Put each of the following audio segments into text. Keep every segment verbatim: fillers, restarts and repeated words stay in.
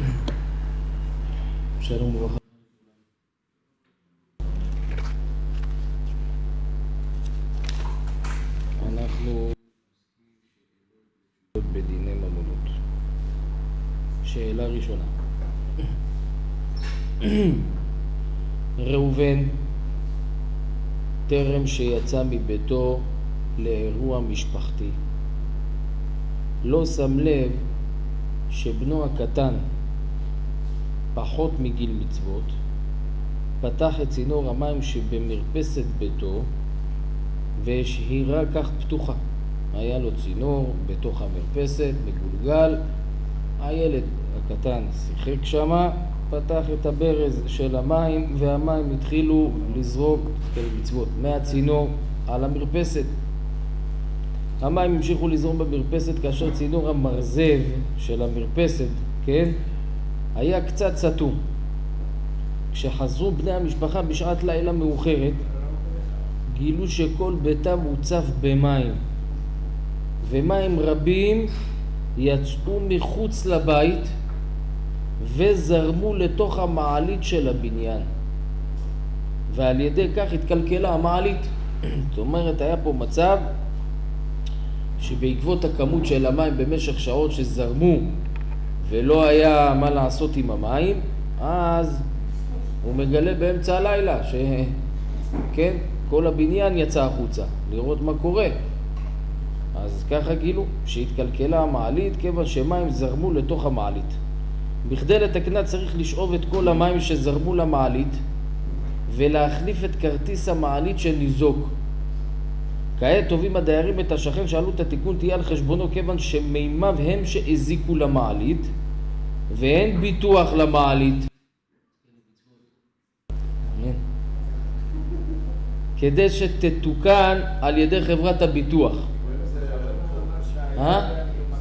שלום וברכה. אנחנו בדיני ממונות. שאלה ראשונה. ראובן טרם שיצא מביתו לאירוע משפחתי לא שם לב שבנו הקטן פחות מגיל מצוות פתח את צינור המים שבמרפסת ביתו והשאירה כך פתוחה. היה לו צינור בתוך המרפסת מגולגל, הילד הקטן שיחק שמה, פתח את הברז של המים והמים התחילו לזרוק אל מצוות מהצינור על המרפסת. המים המשיכו לזרום במרפסת כאשר צינור המרזב של המרפסת, כן, היה קצת סתום. כשחזרו בני המשפחה בשעת לילה מאוחרת גילו שכל ביתם מוצף במים ומים רבים יצאו מחוץ לבית וזרמו לתוך המעלית של הבניין, ועל ידי כך התקלקלה המעלית. זאת אומרת, היה פה מצב שבעקבות הכמות של המים במשך שעות שזרמו ולא היה מה לעשות עם המים, אז הוא מגלה באמצע הלילה ש... כן, כל הבניין יצא החוצה לראות מה קורה. אז ככה גילו שהתקלקלה המעלית כיוון שמים זרמו לתוך המעלית. בכדי לתקנה צריך לשאוב את כל המים שזרמו למעלית ולהחליף את כרטיס המעלית שניזוק. כעת טובים הדיירים את השכן שעלות התיקון תהיה על חשבונו כיוון שמימיו הם שהזיקו למעלית ואין ביטוח למעלית, כדי שתתוקן על ידי חברת הביטוח. אה?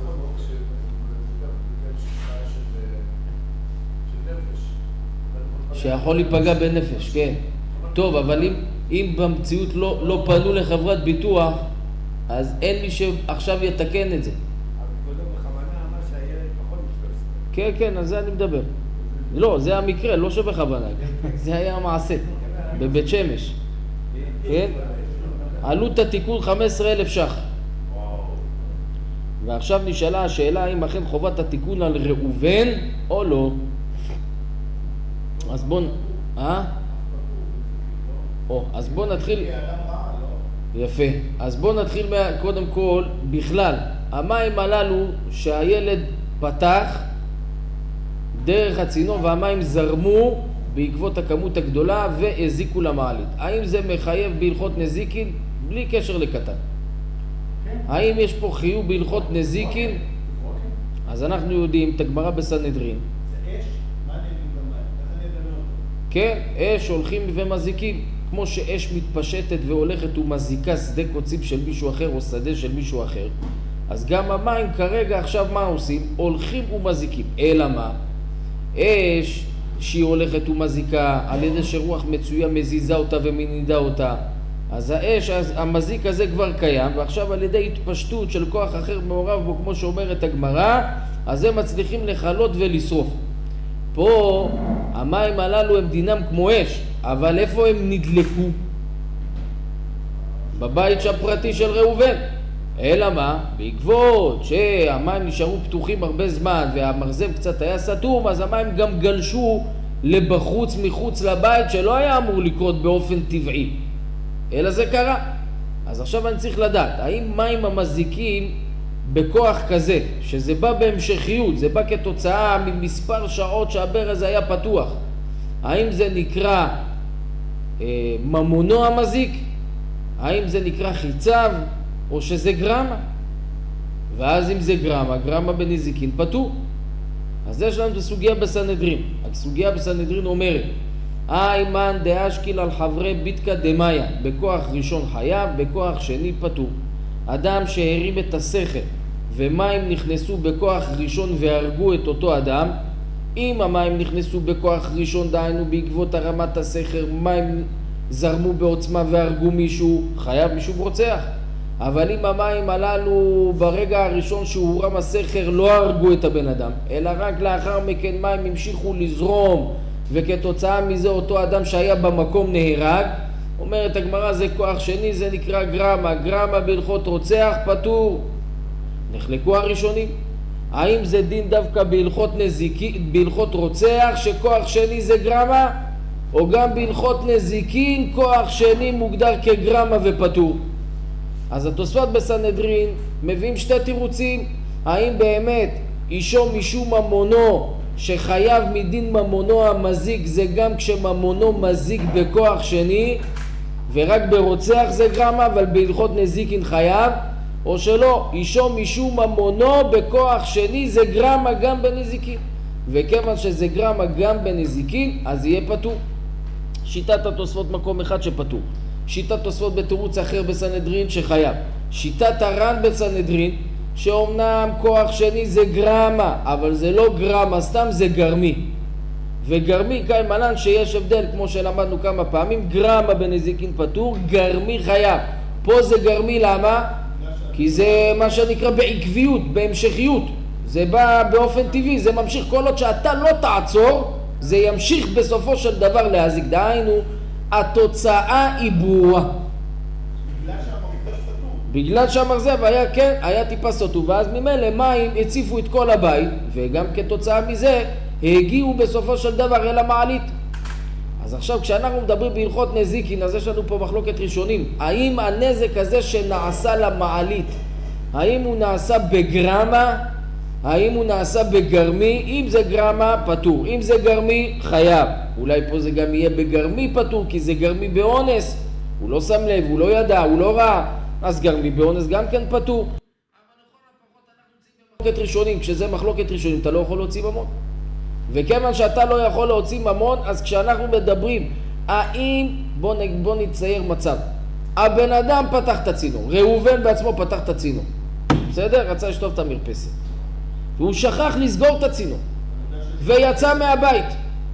שיכול להיפגע בנפש, כן. טוב, אבל אם, אם במציאות לא, לא פנו לחברת ביטוח, אז אין מי שעכשיו יתקן את זה. אבל קודם בכוונה אמר שהילד פחות משלוש עשרה. כן, כן, על זה אני מדבר. לא, זה המקרה, לא שבכוונה. זה היה המעשה, בבית שמש. כן? עלות התיקון חמישה עשר אלף ש"ח. ועכשיו נשאלה השאלה האם אכן חובת התיקון על ראובן או לא. אז בוא, אה? או, אז בוא נתחיל. יפה. אז בוא נתחיל קודם כל בכלל. המים הללו שהילד פתח דרך הצינור והמים זרמו בעקבות הכמות הגדולה והזיקו למעלית. האם זה מחייב בהלכות נזיקין? בלי קשר לקטן. האם יש פה חיוב בהלכות נזיקין? אז אנחנו יודעים את הגמרא בסנהדרין. זה אש? מה נדעים במים? איך אני אדבר אותו? כן, אש הולכים ומזיקים. כמו שאש מתפשטת והולכת ומזיקה שדה קוצים של מישהו אחר או שדה של מישהו אחר, אז גם המים כרגע עכשיו מה עושים? הולכים ומזיקים. אלא מה? אש שהיא הולכת ומזיקה על ידי שרוח מצויה מזיזה אותה ומנידה אותה, אז האש, אז המזיק הזה כבר קיים, ועכשיו על ידי התפשטות של כוח אחר מעורב בו, כמו שאומרת הגמרא, אז הם מצליחים לחלות ולשרוף. פה המים הללו הם דינם כמו אש, אבל איפה הם נדלקו? בבית הפרטי של ראובן. אלא מה? בעקבות שהמים נשארו פתוחים הרבה זמן והמרזב קצת היה סתום, אז המים גם גלשו לבחוץ מחוץ לבית, שלא היה אמור לקרות באופן טבעי, אלא זה קרה. אז עכשיו אני צריך לדעת, האם מים המזיקים בכוח כזה, שזה בא בהמשכיות, זה בא כתוצאה ממספר שעות שהברז היה פתוח, האם זה נקרא אה, ממונו המזיק? האם זה נקרא חיצב? או שזה גרמה? ואז אם זה גרמה, גרמה בנזיקין פטור. אז יש לנו את הסוגיה בסנהדרין. הסוגיה בסנהדרין אומרת, איימן דאשקיל על חברי ביתקא דמיה, בכוח ראשון חייב, בכוח שני פטור. אדם שהרים את השכל ומים נכנסו בכוח ראשון והרגו את אותו אדם, אם המים נכנסו בכוח ראשון, דהיינו בעקבות הרמת השכל, מים זרמו בעוצמה והרגו מישהו, חייב משום רוצח. אבל אם המים הללו ברגע הראשון שהורם הסכר לא הרגו את הבן אדם, אלא רק לאחר מכן מים המשיכו לזרום, וכתוצאה מזה אותו אדם שהיה במקום נהרג, אומרת הגמרא זה כוח שני, זה נקרא גרמה. גרמה בהלכות רוצח פטור. נחלקו הראשונים, האם זה דין דווקא בהלכות נזיקין, בהלכות רוצח שכוח שני זה גרמה, או גם בהלכות נזיקין כוח שני מוגדר כגרמה ופטור? אז התוספות בסנהדרין מביאים שתי תירוצים, האם באמת אישו משום ממונו שחייב מדין ממונו המזיק זה גם כשממונו מזיק בכוח שני, ורק ברוצח זה גרמה, אבל בהלכות נזיקין חייב, או שלא, אישו משום ממונו בכוח שני זה גרמה גם בנזיקין, וכיוון שזה גרמה גם בנזיקין אז יהיה פטור. שיטת התוספות מקום אחד שפטור, שיטת תוספות בתירוץ אחר בסנהדרין שחייב, שיטת הר"ן בסנהדרין שאומנם כוח שני זה גרמה, אבל זה לא גרמה סתם, זה גרמי, וגרמי קיימלן שיש הבדל כמו שלמדנו כמה פעמים, גרמה בנזיקין פטור, גרמי חייב. פה זה גרמי למה? כי זה מה שנקרא בעקביות, בהמשכיות, זה בא באופן טבעי, זה ממשיך כל עוד שאתה לא תעצור, זה ימשיך בסופו של דבר להזיק. דהיינו, התוצאה היא ברורה. בגלל שהמרזב סתום. בגלל שהמרזב היה, כן, היה טיפה סתום, ואז ממילא מים הציפו את כל הבית, וגם כתוצאה מזה הגיעו בסופו של דבר אל המעלית. אז עכשיו כשאנחנו מדברים בהלכות נזיקין, אז יש לנו פה מחלוקת ראשונים. האם הנזק הזה שנעשה למעלית, האם הוא נעשה בגרמה? האם הוא נעשה בגרמי? אם זה גרמה פטור, אם זה גרמי חייב. אולי פה זה גם יהיה בגרמי פטור, כי זה גרמי באונס, הוא לא שם לב, הוא לא ידע, הוא לא ראה, אז גרמי באונס גם כן פטור. אבל לכל הפחות אנחנו נמצאים במחלוקת ראשונים, כשזה מחלוקת ראשונים אתה לא יכול להוציא ממון. וכיוון שאתה לא יכול להוציא ממון, אז כשאנחנו מדברים, האם, בוא, בוא נצייר מצב, הבן אדם פתח את הצינור, ראובן בעצמו פתח את הצינור, בסדר? רצה לשטוף את המרפסת, והוא שכח לסגור את הצינור, ויצא מהבית.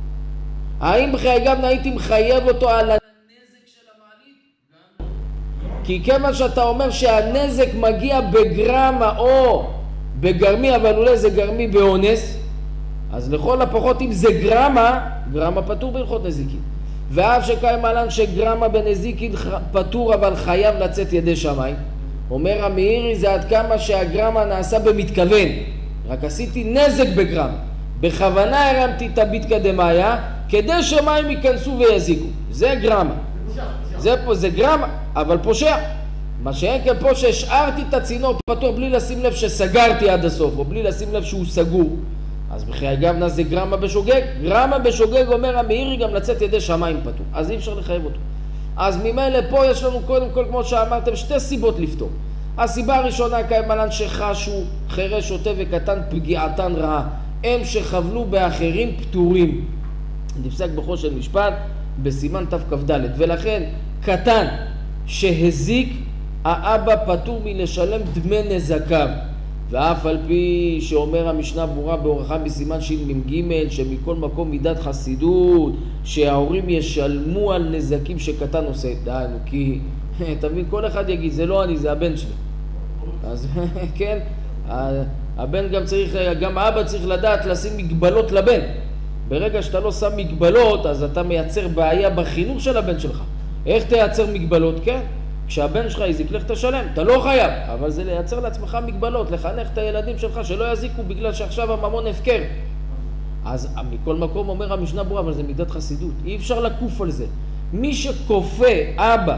האם בחיי גבנה הייתי מחייב אותו על הנזק של המעלית? כי כיוון שאתה אומר שהנזק מגיע בגרמה או בגרמי, אבל אולי זה גרמי באונס, אז לכל הפחות אם זה גרמה, גרמה פטור בהלכות נזיקין. ואף שקיים עלן שגרמה בנזיקין פטור אבל חייב לצאת ידי שמיים, אומר המאירי זה עד כמה שהגרמה נעשה במתכוון, רק עשיתי נזק בגרמה, בכוונה הרמתי את הביטקא דמאיה כדי שמים ייכנסו ויזיקו, זה גרמה. זה פה זה גרמה, אבל פושע. מה שאין כן פה שהשארתי את הצינור פתוח בלי לשים לב שסגרתי עד הסוף, או בלי לשים לב שהוא סגור, אז בחיי גבנה זה גרמה בשוגג. גרמה בשוגג אומר המאירי גם לצאת ידי שמיים פטור, אז אי אפשר לחייב אותו. אז ממילא פה יש לנו קודם כל כמו שאמרתם שתי סיבות לפתור. הסיבה הראשונה קיימלן שחשו חירש שוטה וקטן פגיעתן רעה, הם שחבלו באחרים פטורים, נפסק בחושן משפט בסימן תכ"ד, ולכן קטן שהזיק האבא פטור מלשלם דמי נזקיו, ואף על פי שאומר המשנה ברורה באורחה בסימן שמ"ג שמכל מקום מידת חסידות שההורים ישלמו על נזקים שקטן עושה. דהיינו, כי תבין, כל אחד יגיד זה לא אני, זה הבן שלי. אז כן, הבן גם צריך, גם האבא צריך לדעת לשים מגבלות לבן. ברגע שאתה לא שם מגבלות אז אתה מייצר בעיה בחינוך של הבן שלך. איך תייצר מגבלות? כן, כשהבן שלך יזיק לך תשלם, אתה לא חייב, אבל זה לייצר לעצמך מגבלות, לחנך את הילדים שלך שלא יזיקו בגלל שעכשיו הממון הפקר. אז מכל מקום אומר המשנה ברורה, אבל זה מידת חסידות, אי אפשר לקוף על זה. מי שכופה אבא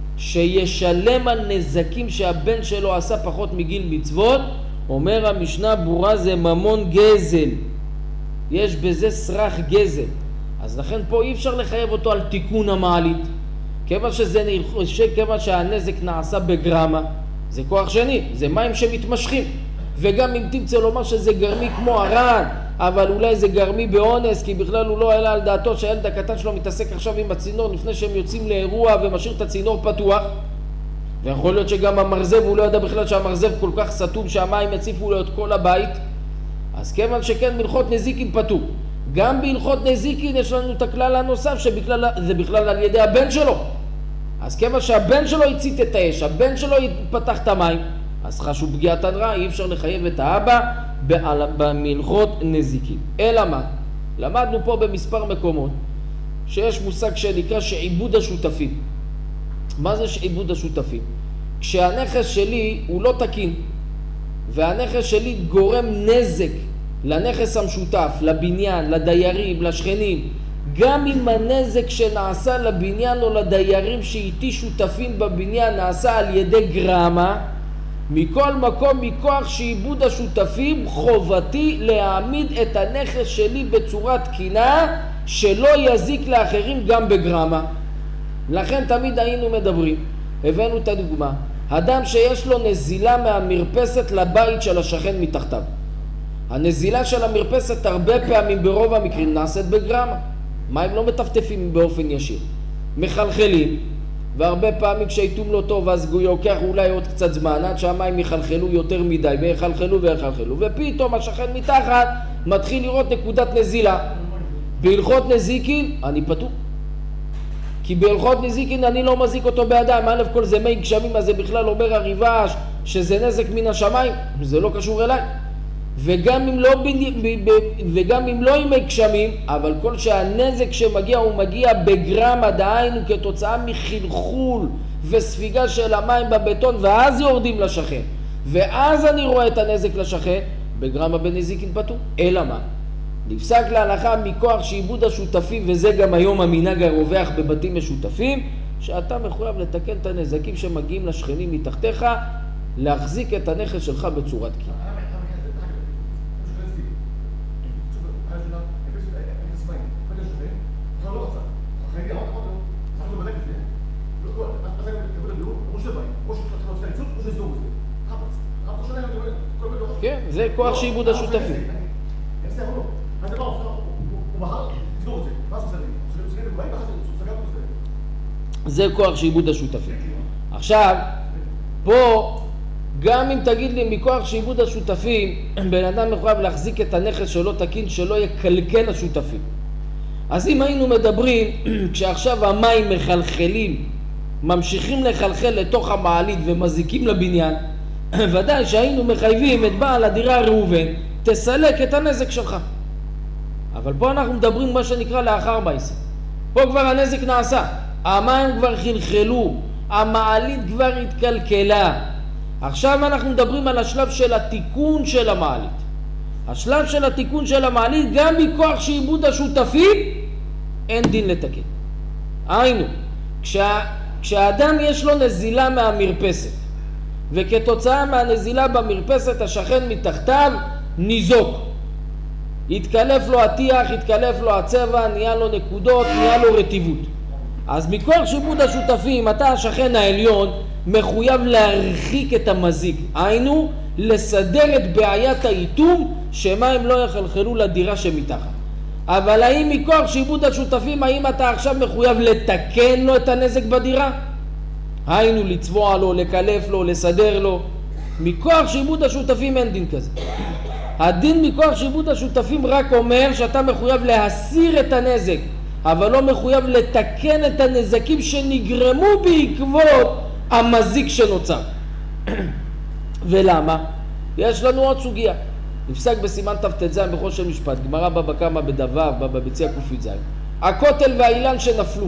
שישלם על נזקים שהבן שלו עשה פחות מגיל מצוות, אומר המשנה ברורה זה ממון גזל, יש בזה סרח גזל. אז לכן פה אי אפשר לחייב אותו על תיקון המעלית, כיוון שזה כיוון שהנזק נעשה בגרמה, זה כוח שני, זה מים שמתמשכים. וגם אם תמצא לומר שזה גרמי כמו הר"ן, אבל אולי זה גרמי באונס, כי בכלל הוא לא העלה על דעתו שהילד הקטן שלו מתעסק עכשיו עם הצינור לפני שהם יוצאים לאירוע ומשאיר את הצינור פתוח, ויכול להיות שגם המרזב, הוא לא ידע בכלל שהמרזב כל כך סתום שהמים יציפו לו את כל הבית. אז כיוון שכן מלכות נזיקין פטור. גם בהלכות נזיקין יש לנו את הכלל הנוסף שזה בכלל על ידי הבן שלו. אז כיוון שהבן שלו הצית את האש, הבן שלו פתח את המים, אז חשוב פגיעת הנראה, אי אפשר לחייב את האבא במלכות נזיקין. אלא מה? למדנו פה במספר מקומות שיש מושג שנקרא שעיבוד השותפים. מה זה שעיבוד השותפים? כשהנכס שלי הוא לא תקין, והנכס שלי גורם נזק לנכס המשותף, לבניין, לדיירים, לשכנים, גם אם הנזק שנעשה לבניין או לדיירים שאיתי שותפים בבניין נעשה על ידי גרמה, מכל מקום, מכוח שעיבוד השותפים, חובתי להעמיד את הנכס שלי בצורה תקינה שלא יזיק לאחרים גם בגרמה. לכן תמיד היינו מדברים, הבאנו את הדוגמה, אדם שיש לו נזילה מהמרפסת לבית של השכן מתחתיו. הנזילה של המרפסת הרבה פעמים ברוב המקרים נעשית בגרמה. מים לא מטפטפים באופן ישיר, מחלחלים, והרבה פעמים כשהיתום לא טוב אז הוא יוקח אולי עוד קצת זמן עד שהמים יחלחלו יותר מדי ויחלחלו ויחלחלו, ופתאום השכן מתחת מתחיל לראות נקודת נזילה. בהלכות נזיקין אני פטור, כי בהלכות נזיקין אני לא מזיק אותו בידיים. א' כל זה מי גשמים, אז זה בכלל אומר הריבש שזה נזק מן השמיים, זה לא קשור אליי. וגם אם לא, וגם אם לא עם מי גשמים, אבל כל שהנזק שמגיע הוא מגיע בגרמה, דהיינו כתוצאה מחלחול וספיגה של המים בבטון, ואז יורדים לשכן, ואז אני רואה את הנזק לשכן, בגרמה בנזיקין פטור. אלא מה? נפסק להלכה מכוח שעיבוד השותפים, וזה גם היום המנהג הרווח בבתים משותפים, שאתה מחויב לתקן את הנזקים שמגיעים לשכנים מתחתיך, להחזיק את הנכס שלך בצורת תקינה. כן, זה כוח שעיבוד השותפים. זה כוח שעיבוד השותפים. עכשיו, פה, גם אם תגיד לי מכוח שעיבוד השותפים, בן אדם מחויב להחזיק את הנכס שלא תקין, שלא יקלקל השותפים. אז אם היינו מדברים, כשעכשיו המים מחלחלים, ממשיכים לחלחל לתוך המעלית ומזיקים לבניין, ודאי שהיינו מחייבים את בעל הדירה ראובן, תסלק את הנזק שלך. אבל פה אנחנו מדברים מה שנקרא לאחר מעשה. פה כבר הנזק נעשה, המים כבר חלחלו, המעלית כבר התקלקלה. עכשיו אנחנו מדברים על השלב של התיקון של המעלית. השלב של התיקון של המעלית, גם מכוח שעיבוד השותפים, אין דין לתקן. היינו, כשה, כשהאדם יש לו נזילה מהמרפסת, וכתוצאה מהנזילה במרפסת השכן מתחתיו ניזוק, התקלף לו הטיח, התקלף לו הצבע, נהיה לו נקודות, נהיה לו רטיבות. אז מכוח שעיבוד השותפים, אתה השכן העליון מחויב להרחיק את המזיק, היינו לסדר את בעיית האיתום שמים לא יחלחלו לדירה שמתחת. אבל האם מכוח שעיבוד השותפים, האם אתה עכשיו מחויב לתקן לו את הנזק בדירה? היינו לצבוע לו, לקלף לו, לסדר לו. מכוח שעיבוד השותפים אין דין כזה. הדין מכוח שעיבוד השותפים רק אומר שאתה מחויב להסיר את הנזק, אבל לא מחויב לתקן את הנזקים שנגרמו בעקבות המזיק שנוצר. ולמה? יש לנו עוד סוגיה. נפסק בסימן ת"ז בכל של משפט, גמרא בבא קמא בדבר, בבא מציעא ק"ז. הכותל והאילן שנפלו.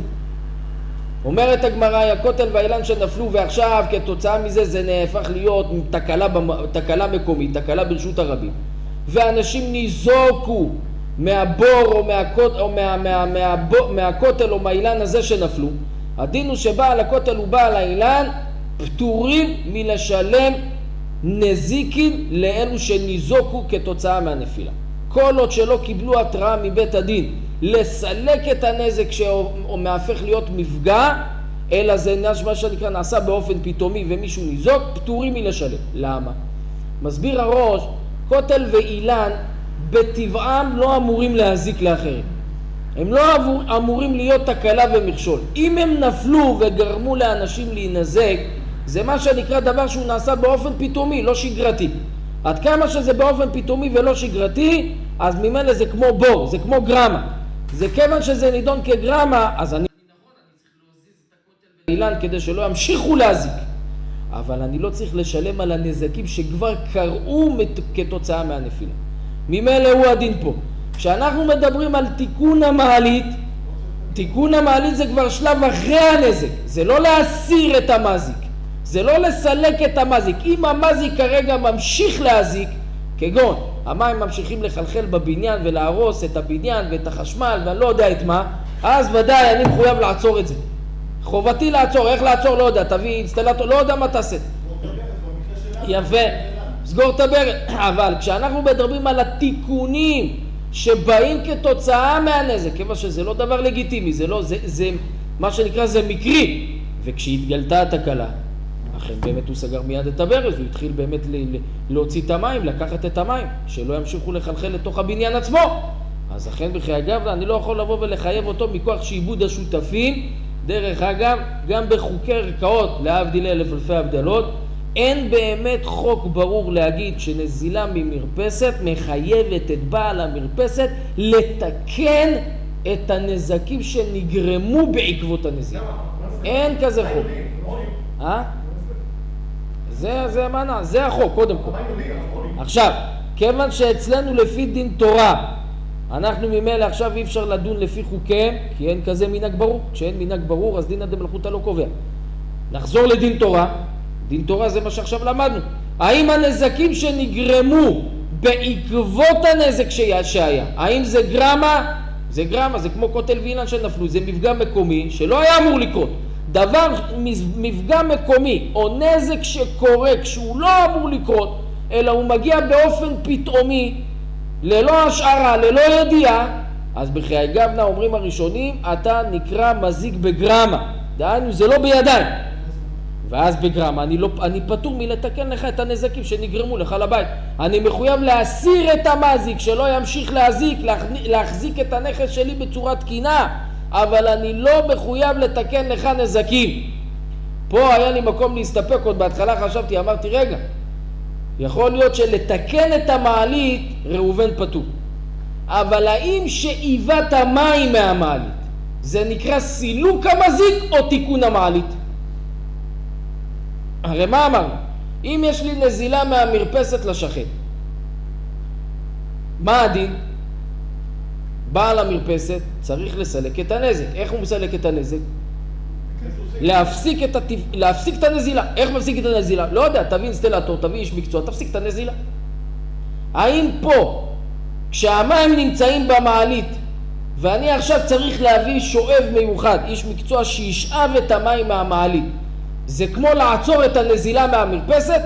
אומרת הגמרא, הכותל והאילן שנפלו, ועכשיו כתוצאה מזה זה נהפך להיות תקלה, תקלה מקומית, תקלה ברשות הרבים. ואנשים ניזוקו מהבור או, מהכות, או מה, מה, מה, מה, מהכותל או מהאילן הזה שנפלו. הדין הוא שבעל הכותל ובעל האילן פטורים מלשלם נזיקין לאלו שניזוקו כתוצאה מהנפילה. כל עוד שלא קיבלו התראה מבית הדין לסלק את הנזק שמהפך להיות מפגע, אלא זה מה שנקרא נעשה באופן פתאומי ומישהו ניזוק, פטורים מלשלם. למה? מסביר הראש, כותל ואילן בטבעם לא אמורים להזיק לאחרים. הם לא אמורים להיות תקלה ומכשול. אם הם נפלו וגרמו לאנשים להינזק, זה מה שנקרא דבר שהוא נעשה באופן פתאומי, לא שגרתי. עד כמה שזה באופן פתאומי ולא שגרתי, אז ממילא זה כמו בור, זה כמו גרמה. זה כיוון שזה נידון כגרמה, אז אני... נכון, אני צריך להזיז את הכותל אילן כדי שלא ימשיכו להזיק. אבל אני לא צריך לשלם על הנזקים שכבר קראו כתוצאה מהנפילה. ממילא הוא הדין פה. כשאנחנו מדברים על תיקון המעלית, תיקון המעלית זה כבר שלב אחרי הנזק. זה לא להסיר את המזיק. זה לא לסלק את המזיק. אם המזיק כרגע ממשיך להזיק, כגון המים ממשיכים לחלחל בבניין ולהרוס את הבניין ואת החשמל ואני לא יודע את מה, אז ודאי אני מחויב לעצור את זה. חובתי לעצור, איך לעצור? לא יודע, תביא אינסטלטור, לא יודע מה תעשה. יפה, סגור את הברז. אבל כשאנחנו מדברים על התיקונים שבאים כתוצאה מהנזק, כיוון שזה לא דבר לגיטימי, זה לא, זה, זה מה שנקרא זה מקרי, וכשהתגלתה התקלה, אכן באמת הוא סגר מיד את הברז, הוא התחיל באמת ל- ל- להוציא את המים, לקחת את המים, שלא ימשיכו לחלחל לתוך הבניין עצמו. אז אכן בכי אגב, אני לא יכול לבוא ולחייב אותו מכוח שעיבוד השותפים. דרך אגב, גם בחוקי ערכאות, להבדיל אלף אלפי הבדלות, אין באמת חוק ברור להגיד שנזילה ממרפסת מחייבת את בעל המרפסת לתקן את הנזקים שנגרמו בעקבות הנזילה. אין כזה חוק. אה? זה, זה המענה, זה החוק, קודם כל. עכשיו, כיוון שאצלנו לפי דין תורה, אנחנו ממילא עכשיו אי אפשר לדון לפי חוקיהם, כי אין כזה מנהג ברור. כשאין מנהג ברור, אז דינא דמלכותא לא קובע. נחזור לדין תורה. דין תורה זה מה שעכשיו למדנו. האם הנזקים שנגרמו בעקבות הנזק שהיה, האם זה גרמה? זה גרמה, זה כמו קוטל ואילן שנפלו, זה מפגע מקומי שלא היה אמור לקרות. דבר, מפגע מקומי או נזק שקורה כשהוא לא אמור לקרות, אלא הוא מגיע באופן פתאומי, ללא השערה, ללא ידיעה, אז בחיי גבנה אומרים הראשונים, אתה נקרא מזיק בגרמה. דהיינו, זה לא בידיים. ואז בגרמה, אני, לא, אני פטור מלתקן לך את הנזקים שנגרמו לך לבית. אני מחויב להסיר את המזיק, שלא ימשיך להזיק, להחזיק את הנכס שלי בצורה תקינה, אבל אני לא מחויב לתקן לך נזקים. פה היה לי מקום להסתפק, עוד בהתחלה חשבתי, אמרתי, רגע, יכול להיות שלתקן את המעלית ראובן פטור. אבל האם שאיבת המים מהמעלית זה נקרא סילוק המזיק או תיקון המעלית? הרי מה אמרנו? אם יש לי נזילה מהמרפסת לשכן, מה הדין? בעל המרפסת צריך לסלק את הנזק. איך הוא מסלק את הנזק? להפסיק את, הטפ... להפסיק את הנזילה. איך מפסיק את הנזילה? לא יודע, תביא אינסטלטור, תביא איש מקצוע, תפסיק את הנזילה. האם פה, כשהמים נמצאים במעלית, ואני עכשיו צריך להביא שואב מיוחד, איש מקצוע שישאב את המים מהמעלית, זה כמו לעצור את הנזילה מהמרפסת?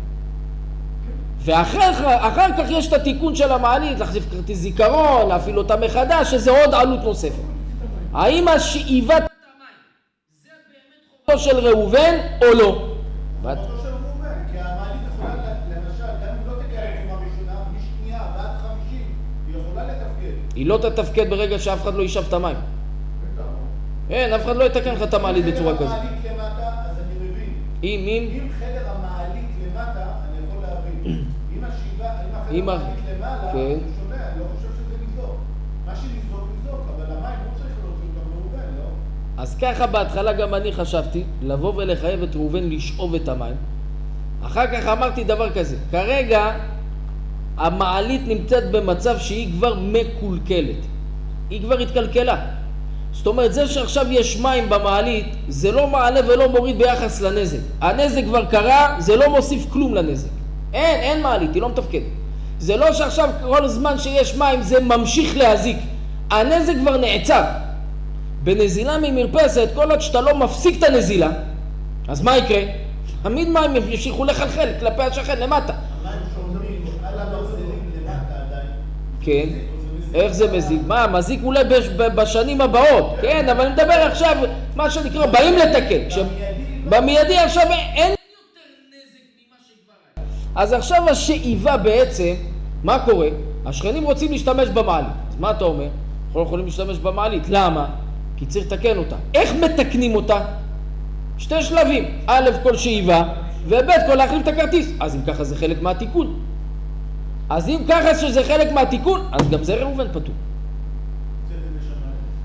ואחר אחר כך יש את התיקון של המעלית, להחליף כרטיס זיכרון, להפעיל אותה מחדש, שזה עוד עלות נוספת. האם השאיבת זה באמת חובתו של ראובן או לא? חובתו של ראובן, כי המעלית יכולה, למשל, גם אם לא תקיים עם הראשונה, משנייה ועד חמישים, היא יכולה לתפקד. היא לא תתפקד ברגע שאף אחד לא יישב את המים. אין, אף אחד לא יתקן לך את המעלית בצורה כזאת. אם חדר המעלית למטה, אז אני מבין. אם, אם? אם חדר המעלית למטה, אני יכול להבין. אם השאיבה, אם החדר המעלית למעלה, אני שומע, אני לא חושב שזה נזוק. מה שנזוק, נזוק, אבל המים לא צריך להוציא אותם ראובן, לא? אז ככה בהתחלה גם אני חשבתי, לבוא ולחייב את ראובן לשאוב את המים. אחר כך אמרתי דבר כזה, כרגע המעלית נמצאת במצב שהיא כבר מקולקלת. היא כבר התקלקלה. זאת אומרת, זה שעכשיו יש מים במעלית, זה לא מעלה ולא מוריד ביחס לנזק. הנזק כבר קרה, זה לא מוסיף כלום לנזק. אין, אין מעלית, היא לא מתפקדת. זה לא שעכשיו כל זמן שיש מים זה ממשיך להזיק. הנזק כבר נעצר. בנזילה ממרפסת, כל עוד שאתה לא מפסיק את הנזילה, אז מה יקרה? תמיד מים ימשיכו לחלחל כלפי השכן למטה. המים שומרים על הברזלים למטה עדיין. כן. איך זה מזיק? מה, מזיק אולי בש, בשנים הבאות, כן, אבל אני מדבר עכשיו, מה שנקרא, באים לתקן. כש... במיידי עכשיו אין יותר נזק ממה שכבר היה. אז עכשיו השאיבה בעצם, מה קורה? השכנים רוצים להשתמש במעלית. אז מה אתה אומר? אנחנו לא יכולים להשתמש במעלית. למה? כי צריך לתקן אותה. איך מתקנים אותה? שתי שלבים. א', כל שאיבה, וב', כל להחליף את הכרטיס. אז אם ככה זה חלק מהתיקון. אז אם ככה שזה חלק מהתיקון, אז גם זה ראובן פטור.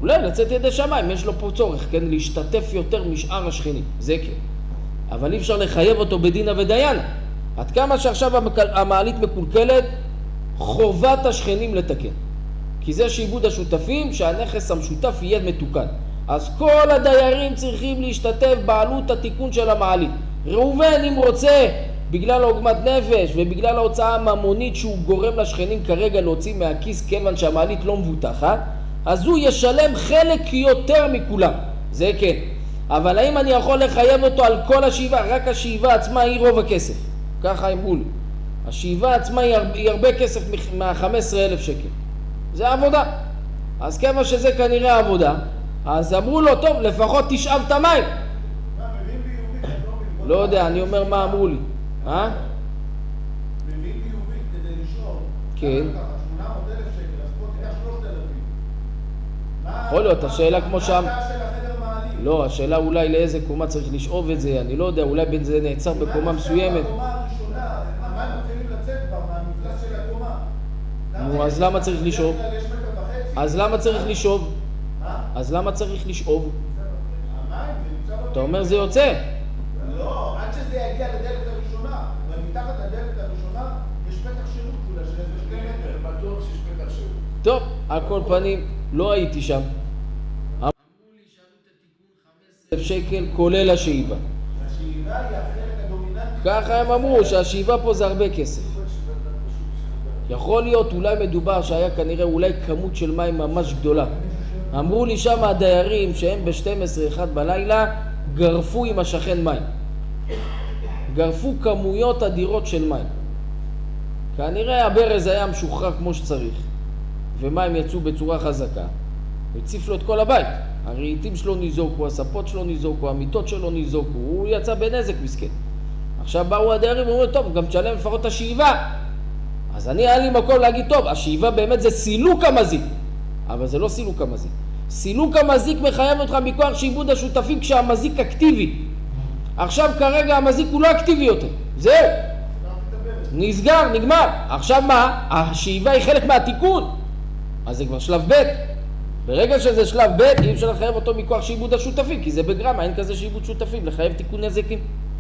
אולי לצאת ידי שמיים, יש לו פה צורך, כן, להשתתף יותר משאר השכנים, זה כן. אבל אי אפשר לחייב אותו בדינה ודיינה. עד כמה שעכשיו המעלית מקולקלת, חובת השכנים לתקן. כי זה שעיבוד השותפים, שהנכס המשותף יהיה מתוקן. אז כל הדיירים צריכים להשתתף בעלות התיקון של המעלית. ראובן, אם רוצה, בגלל עוגמת נפש ובגלל ההוצאה הממונית שהוא גורם לשכנים כרגע להוציא מהכיס כיוון שהמעלית לא מבוטחת, אז הוא ישלם חלק יותר מכולם, זה כן. אבל האם אני יכול לחייב אותו על כל השאיבה? רק השאיבה עצמה היא רוב הכסף. ככה אמרו לי. השאיבה עצמה היא הרבה, היא הרבה כסף מה-חמישה עשר אלף שקל. זה עבודה. אז כמה שזה כנראה עבודה, אז אמרו לו, טוב, לפחות תשאב את המים. לא יודע, אני אומר מה אמרו לי. אה? מביאים ביובית כדי לשאול. כן. שמונה מאות אלף שקל, אז פה תיקח שלושת אלפים. יכול להיות, השאלה כמו שם... מה ההשקעה של החדר מעלית? לא, השאלה אולי לאיזה קומה צריך לשאוב את זה, אני לא יודע, אולי בין זה נעצר בקומה מסוימת. בקומה הראשונה, המים מתחילים לצאת כבר מהמפלס של הקומה. נו, אז למה צריך לשאוב? אז למה צריך לשאוב? מה? אז למה צריך לשאוב? המים, זה נמצא... אתה אומר זה יוצא. לא, עד שזה יגיע לדלת הראשונה, ומתחת לדלת הראשונה יש פתח שירות כולה של איזה שתי מטר. בטוח שיש פתח שירות. טוב, על כל פנים, לא הייתי שם. אמרו לי שעלות התיקון חמישה עשר אלף שקל כולל השאיבה. השאיבה היא החלק הדומיננטי. ככה הם אמרו שהשאיבה פה זה הרבה כסף. יכול להיות, אולי מדובר שהיה כנראה אולי כמות של מים ממש גדולה. אמרו לי שם הדיירים שהם ב-שתים עשרה אחת בלילה גרפו עם השכן מים. גרפו כמויות אדירות של מים. כנראה הברז היה משוחרר כמו שצריך, ומים יצאו בצורה חזקה, הציף לו את כל הבית. הרהיטים שלו ניזוקו, הספות שלו ניזוקו, המיטות שלו ניזוקו, הוא יצא בנזק מסכן. עכשיו באו הדיירים ואומרים, טוב, גם תשלם לפחות את השאיבה. אז אני היה לי מקום להגיד, טוב, השאיבה באמת זה סילוק המזיק, אבל זה לא סילוק המזיק. סילוק המזיק מחייב אותך מכוח שעיבוד השותפים כשהמזיק אקטיבי. עכשיו כרגע המזיק הוא לא אקטיבי יותר. זהו. נסגר, נגמר. עכשיו מה? השאיבה היא חלק מהתיקון. אז זה כבר שלב ב'. ברגע שזה שלב ב', אי אפשר לחייב אותו מכוח שעיבוד השותפים, כי זה בגרמה, אין כזה שעיבוד שותפים, לחייב תיקון נזקים.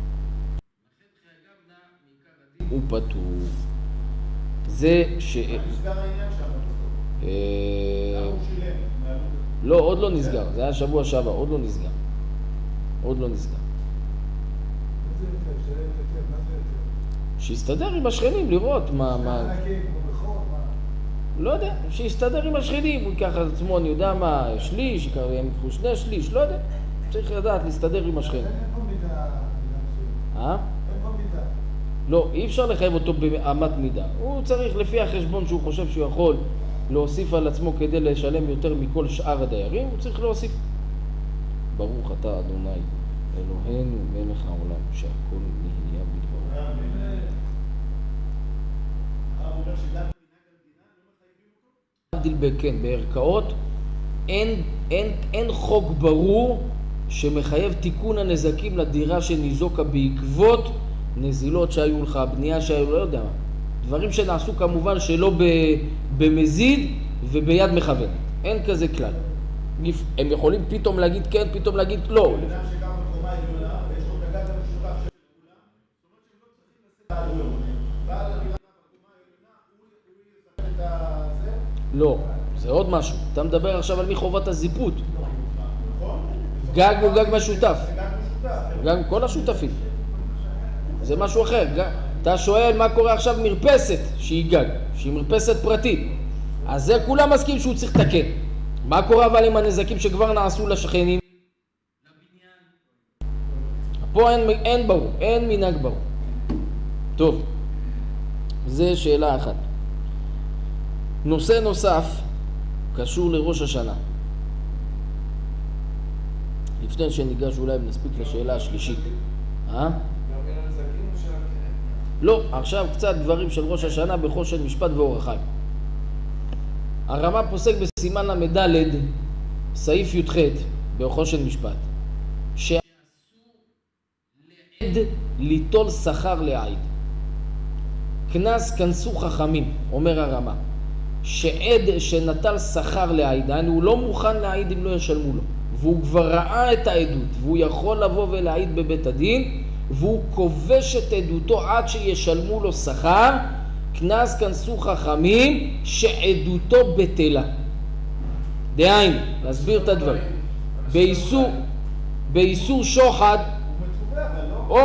הוא פטור. זה ש... נסגר העניין שם. הוא שילם. לא, עוד לא נסגר, זה היה שבוע שעבר, עוד לא נסגר. עוד לא נסגר. שיסתדר עם השכנים, לראות מה... לא יודע, שיסתדר עם השכנים, הוא ייקח על עצמו, אני יודע מה, שליש, הם יקחו שני שליש, לא יודע. צריך לדעת, להסתדר עם השכנים. אין פה מידה. אה? אין פה מידה. לא, אי אפשר לחייב אותו באמת מידה. הוא צריך לפי החשבון שהוא חושב שהוא יכול להוסיף על עצמו כדי לשלם יותר מכל שאר הדיירים, הוא צריך להוסיף. ברוך אתה אדוני אלוהינו מלך העולם שהכל נהיה בדברו. להבדיל בכן, בערכאות אין, אין, אין חוק ברור שמחייב תיקון הנזקים לדירה שניזוקה בעקבות נזילות שהיו לך, בנייה שהיו, לא יודע מה. דברים שנעשו כמובן שלא במזיד וביד מכוונת. אין כזה כלל. הם יכולים פתאום להגיד כן, פתאום להגיד לא. אדם שגם בקומה עליונה, ויש לו את הגג המשותף של כולם, זאת אומרת שהם לא צריכים לשאת בעלויות. בעל הדירה בקומה העליונה, הוא יספר את זה? לא, זה עוד משהו. אתה מדבר עכשיו על מי חובת הזיפות. גג הוא גג משותף. זה גג משותף. גג כל השותפים. זה משהו אחר. אתה שואל מה קורה עכשיו מרפסת שהיא גג, שהיא מרפסת פרטית. אז זה כולם מסכים שהוא צריך לתקן. מה קורה אבל עם הנזקים שכבר נעשו לשכנים? פה אין, אין ברור, אין מנהג ברור. טוב, זה שאלה אחת. נושא נוסף קשור לראש השנה. לפני שניגש אולי נספיק לשאלה השלישית. אה? לא, עכשיו קצת דברים של ראש השנה בחושן משפט ואור החיים. הרמ"א פוסק בסימן למדלת, סעיף י"ח בחושן משפט, שאסור לעד ליטול שכר לעיד. כנס כנסו חכמים, אומר הרמ"א, שעד שנטל שכר להעיד, הוא לא מוכן להעיד אם לא ישלמו לו, והוא כבר ראה את העדות, והוא יכול לבוא ולהעיד בבית הדין, והוא כובש את עדותו עד שישלמו לו שכר, כנס כנסו חכמים שעדותו בטלה. דהיינו, נסביר את הדברים. באיסור, באיסור שוחד, או,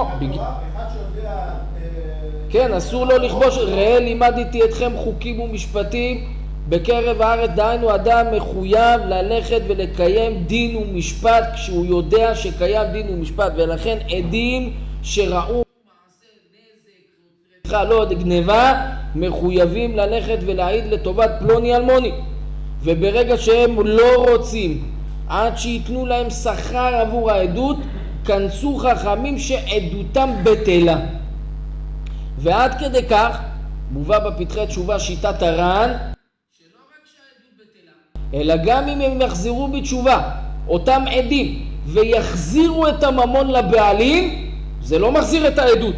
כן, אסור לו לכבוש, ראה לימדתי אתכם חוקים ומשפטים בקרב הארץ, דהיינו אדם מחויב ללכת ולקיים דין ומשפט כשהוא יודע שקיים דין ומשפט, ולכן עדים שראו מעשה נזק, לא עוד גניבה, מחויבים ללכת ולהעיד לטובת פלוני אלמוני, וברגע שהם לא רוצים עד שיתנו להם שכר עבור העדות, כנסו חכמים שעדותם בטלה. ועד כדי כך מובא בפתחי תשובה שיטת הר"ן, שלא רק שהעדות בטלה, אלא גם אם הם יחזרו בתשובה אותם עדים ויחזירו את הממון לבעלים, זה לא מחזיר את העדות,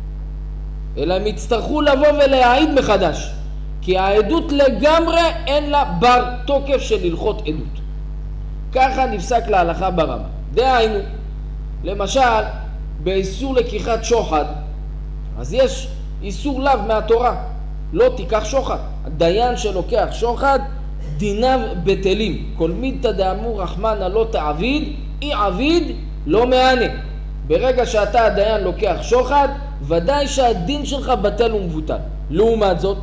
אלא הם יצטרכו לבוא ולהעיד מחדש, כי העדות לגמרי אין לה בר תוקף של הלכות עדות. ככה נפסק להלכה ברמה. דהיינו, למשל באיסור לקיחת שוחד, אז יש איסור לאו מהתורה, לא תיקח שוחד. הדיין שלוקח שוחד דיניו בטלים, כל מיתא דאמור רחמנא לא תעביד, אי עביד לא מענה. ברגע שאתה הדיין לוקח שוחד, ודאי שהדין שלך בטל ומבוטל. לעומת זאת,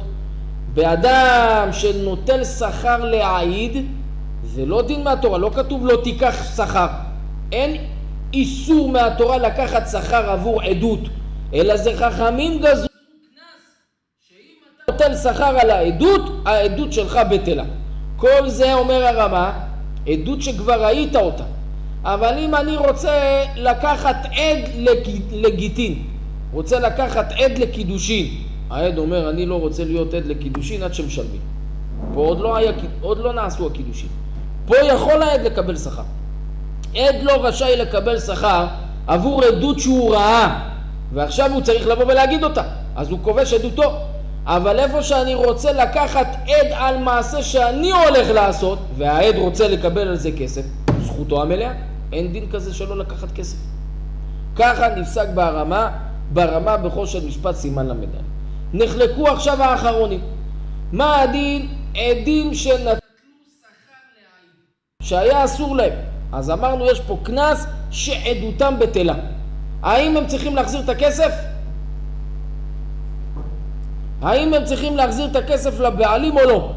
באדם שנוטל שכר להעיד, זה לא דין מהתורה, לא כתוב לא תיקח שכר. אין איסור מהתורה לקחת שכר עבור עדות, אלא זה חכמים גזרו קנס שאם אתה נוטל שכר על העדות, העדות שלך בטלה. כל זה אומר הרמה, עדות שכבר ראית אותה. אבל אם אני רוצה לקחת עד לגיטין, רוצה לקחת עד לקידושין, העד אומר אני לא רוצה להיות עד לקידושין עד שמשלמים. פה עוד לא, היה, עוד לא נעשו הקידושין. פה יכול העד לקבל שכר. עד לא רשאי לקבל שכר עבור עדות שהוא ראה, ועכשיו הוא צריך לבוא ולהגיד אותה, אז הוא כובש עדותו. אבל איפה שאני רוצה לקחת עד על מעשה שאני הולך לעשות, והעד רוצה לקבל על זה כסף, זכותו המלאה, אין דין כזה שלא לקחת כסף. ככה נפסק ברמה, ברמה בכל של משפט סימן למדל. נחלקו עכשיו האחרונים. מה הדין? עדים שנטלו שכר להעיד, שהיה אסור להם. אז אמרנו יש פה קנס שעדותם בטלה. האם הם צריכים להחזיר את הכסף? האם הם צריכים להחזיר את הכסף לבעלים או לא?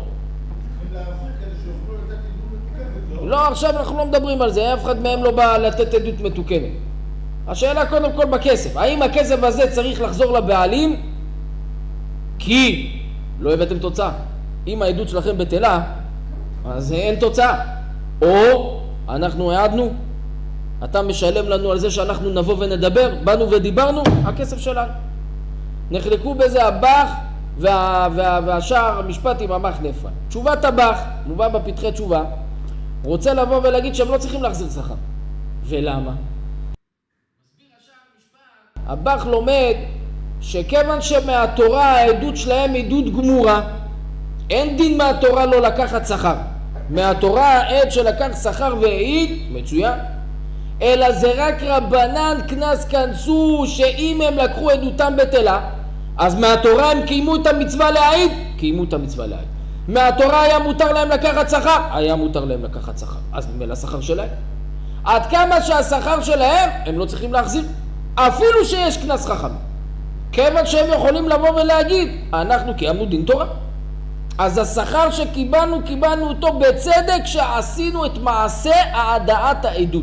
לא, עכשיו אנחנו לא מדברים על זה, אף אחד מהם לא בא לתת עדות מתוקנת. השאלה קודם כל בכסף, האם הכסף הזה צריך לחזור לבעלים? כי לא הבאתם תוצאה. אם העדות שלכם בטלה, אז אין תוצאה. או אנחנו העדנו, אתה משלם לנו על זה שאנחנו נבוא ונדבר, באנו ודיברנו, הכסף שלנו. נחלקו בזה הבח וה, וה, והשאר המשפט עם המח נפריים. תשובת הבח, מובא בפתחי תשובה, רוצה לבוא ולהגיד שהם לא צריכים להחזיר שכר. ולמה? מסביר השאר המשפט, הבח לומד שכיוון שמהתורה העדות שלהם עדות גמורה, אין דין מהתורה לא לקחת שכר. מהתורה העד שלקח שכר והעיד, מצוין. אלא זה רק רבנן כנס כנסו שאם הם לקחו עדותם בטלה, אז מהתורה הם קיימו את המצווה להעיד, קיימו את המצווה להעיד. מהתורה היה מותר להם לקחת שכר, היה מותר להם לקחת שכר. אז ממילא השכר שלהם. עד כמה שהשכר שלהם הם לא צריכים להחזיר, אפילו שיש כנס חכם. כיוון שהם יכולים לבוא ולהגיד, אנחנו קיימנו דין תורה. אז השכר שקיבלנו, קיבלנו אותו בצדק שעשינו את מעשה העדעת העדות.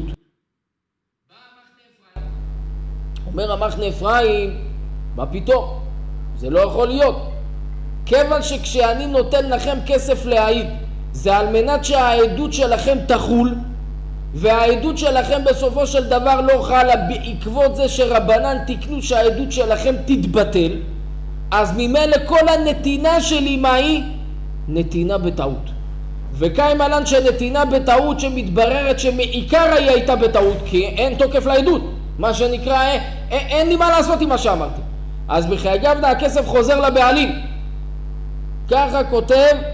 אומר המחנה אפרים, מה פתאום? זה לא יכול להיות. כיוון שכשאני נותן לכם כסף להעיד, זה על מנת שהעדות שלכם תחול, והעדות שלכם בסופו של דבר לא חלה בעקבות זה שרבנן תקנו שהעדות שלכם תתבטל, אז ממילא כל הנתינה שלי מה היא? נתינה בטעות. וקיים עלן שנתינה בטעות שמתבררת שמעיקר היא הייתה בטעות, כי אין תוקף לעדות. מה שנקרא, אין, אין לי מה לעשות עם מה שאמרתי. אז בחייגבנה הכסף חוזר לבעלים. ככה כותב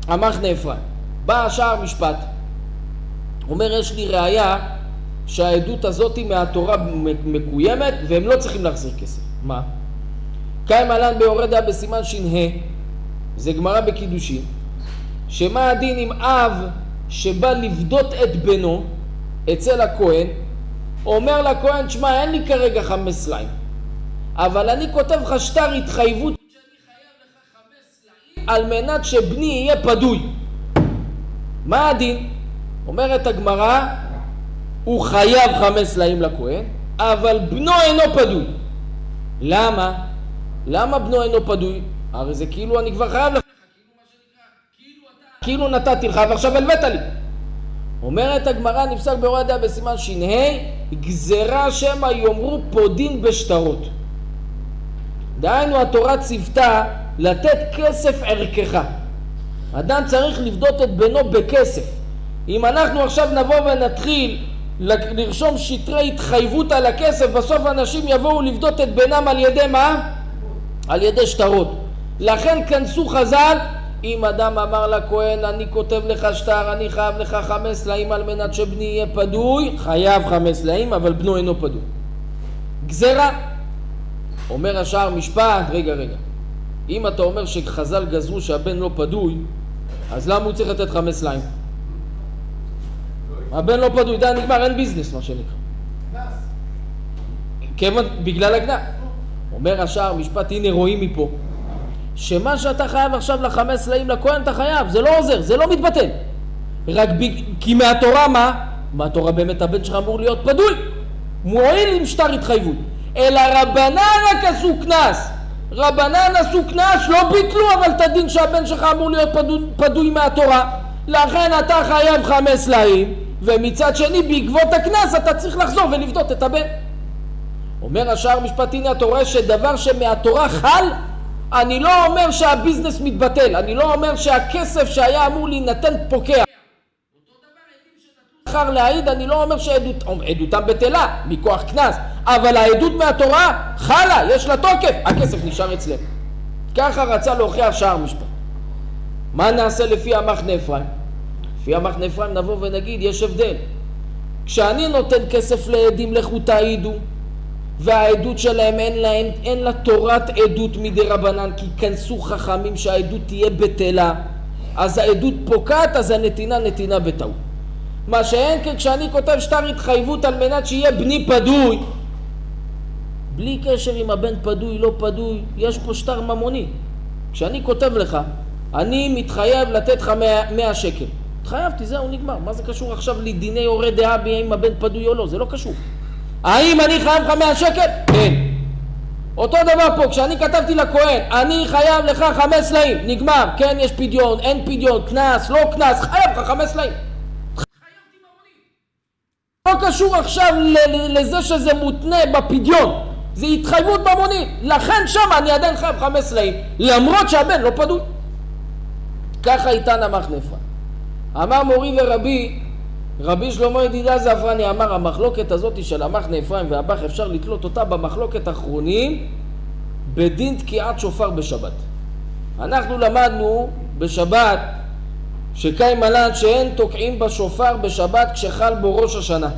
המחנה אפרים. בא השער משפט, אומר יש לי ראיה שהעדות הזאת מהתורה מקוימת והם לא צריכים להחזיר כסף. מה? קיים עלן ביורדה בסימן ש"ה, זה גמרא בקידושין, שמה הדין עם אב שבא לבדות את בנו אצל הכהן, אומר לכהן, שמה אין לי כרגע חמש סלעים, אבל אני כותב לך שטר התחייבות שאני חייב לך חמש סלעים על מנת שבני יהיה פדוי. מה הדין? אומרת הגמרא, הוא חייב חמש סלעים לכהן, אבל בנו אינו פדוי. למה? למה בנו אינו פדוי? הרי זה כאילו אני כבר חייב לך, כאילו מה שנקרא, כאילו אתה, כאילו נתתי לך ועכשיו הלווית לי. אומרת הגמרא, נפסק ביורדה בסימן ש"ה, גזרה שמא יאמרו פודין בשטרות. דהיינו התורה ציוותה לתת כסף ערכך. אדם צריך לבדות את בנו בכסף. אם אנחנו עכשיו נבוא ונתחיל לרשום שטרי התחייבות על הכסף, בסוף אנשים יבואו לבדות את בנם על ידי מה? על ידי שטרות. לכן כנסו חז"ל, אם אדם אמר לכהן, אני כותב לך שטר, אני חייב לך חמש סלעים על מנת שבני יהיה פדוי, חייב חמש סלעים, אבל בנו אינו פדוי. גזרה. אומר השער משפט, רגע רגע, אם אתה אומר שחז"ל גזרו שהבן לא פדוי, אז למה הוא צריך לתת חמש סלעים? הבן לא פדוי, די נגמר, אין ביזנס מה שנקרא. כיוון, בגלל הגנב. אומר השער משפט, הנה רואים מפה, שמה שאתה חייב עכשיו לחמש סלעים לכהן אתה חייב, זה לא עוזר, זה לא מתבטל. רק ב... כי מהתורה מה? מהתורה באמת הבן שלך אמור להיות פדוי. מועיל עם שטר התחייבות. אלא רבנן רק עשו כנס. רבנן עשו כנס, לא ביטלו אבל את הדין שהבן שלך אמור להיות פדוי, פדוי מהתורה. לכן אתה חייב חמש סלעים, ומצד שני בעקבות הכנס אתה צריך לחזור ולבדות את הבן. אומר השער משפט, הנה אתה רואה שדבר שמהתורה חל, אני לא אומר שהביזנס מתבטל, אני לא אומר שהכסף שהיה אמור להינתן פוקע. אותו דבר עדים שנתנו שכר להעיד, אני לא אומר שעדות, עדותם בטלה, מכוח כנס, אבל העדות מהתורה חלה, יש לה תוקף, הכסף נשאר אצלם. ככה רצה להוכיח שער משפט. מה נעשה לפי המחנה אפרים? לפי המחנה אפרים נבוא ונגיד, יש הבדל. כשאני נותן כסף לעדים, לכו תעידו, והעדות שלהם אין לה, אין, אין לה תורת עדות מדי רבנן, כי כנסו חכמים שהעדות תהיה בטלה, אז העדות פוקעת, אז הנתינה נתינה בטעות. מה שאין כן כשאני כותב שטר התחייבות על מנת שיהיה בני פדוי, בלי קשר אם הבן פדוי לא פדוי, יש פה שטר ממוני. כשאני כותב לך, אני מתחייב לתת לך מאה שקל, התחייבתי, זהו נגמר. מה זה קשור עכשיו לדיני הורי דעה בי אם הבן פדוי או לא? זה לא קשור. האם אני חייב לך מאה שקל? כן. אותו דבר פה, כשאני כתבתי לכהן, אני חייב לך חמש סלעים, נגמר, כן יש פדיון, אין פדיון, כנס, לא כנס, חייב לך חמש סלעים. חייבתי ממונית. לא קשור עכשיו לזה שזה מותנה בפדיון, זה התחייבות ממונית, לכן שם אני עדיין חייב חמש סלעים, למרות שהבן לא פדוי. ככה איתן המחנה אפרים. אמר מורי ורבי, רבי שלמה ידידיה זעפרני, אמר המחלוקת הזאת של המחנה אפרים והבח אפשר לתלות אותה במחלוקת האחרונים בדין תקיעת שופר בשבת. אנחנו למדנו בשבת שקיים עלן שאין תוקעים בשופר בשבת כשחל בו ראש השנה.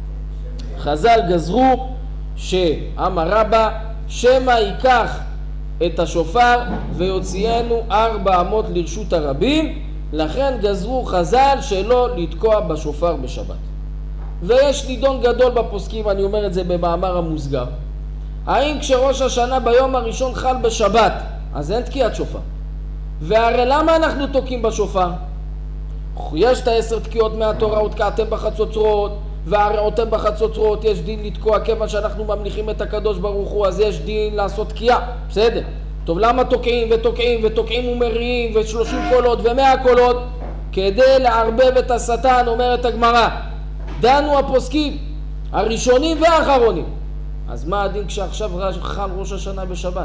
חז"ל גזרו שאמר רבא שמא ייקח את השופר ויוציאנו ארבע אמות לרשות הרבים, לכן גזרו חז"ל שלא לתקוע בשופר בשבת. ויש נידון גדול בפוסקים, אני אומר את זה במאמר המוסגר, האם כשראש השנה ביום הראשון חל בשבת אז אין תקיעת שופר? והרי למה אנחנו תוקעים בשופר? יש את העשר תקיעות מהתורה, ותקעתם בחצוצרות והרעותם בחצוצרות, יש דין לתקוע כיוון שאנחנו ממליכים את הקדוש ברוך הוא, אז יש דין לעשות תקיעה, בסדר. טוב, למה תוקעים ותוקעים ותוקעים ומריעים ושלושים קולות ומאה קולות? כדי לערבב את השטן, אומרת הגמרא. דנו הפוסקים הראשונים והאחרונים. אז מה הדין כשעכשיו חל ראש השנה בשבת?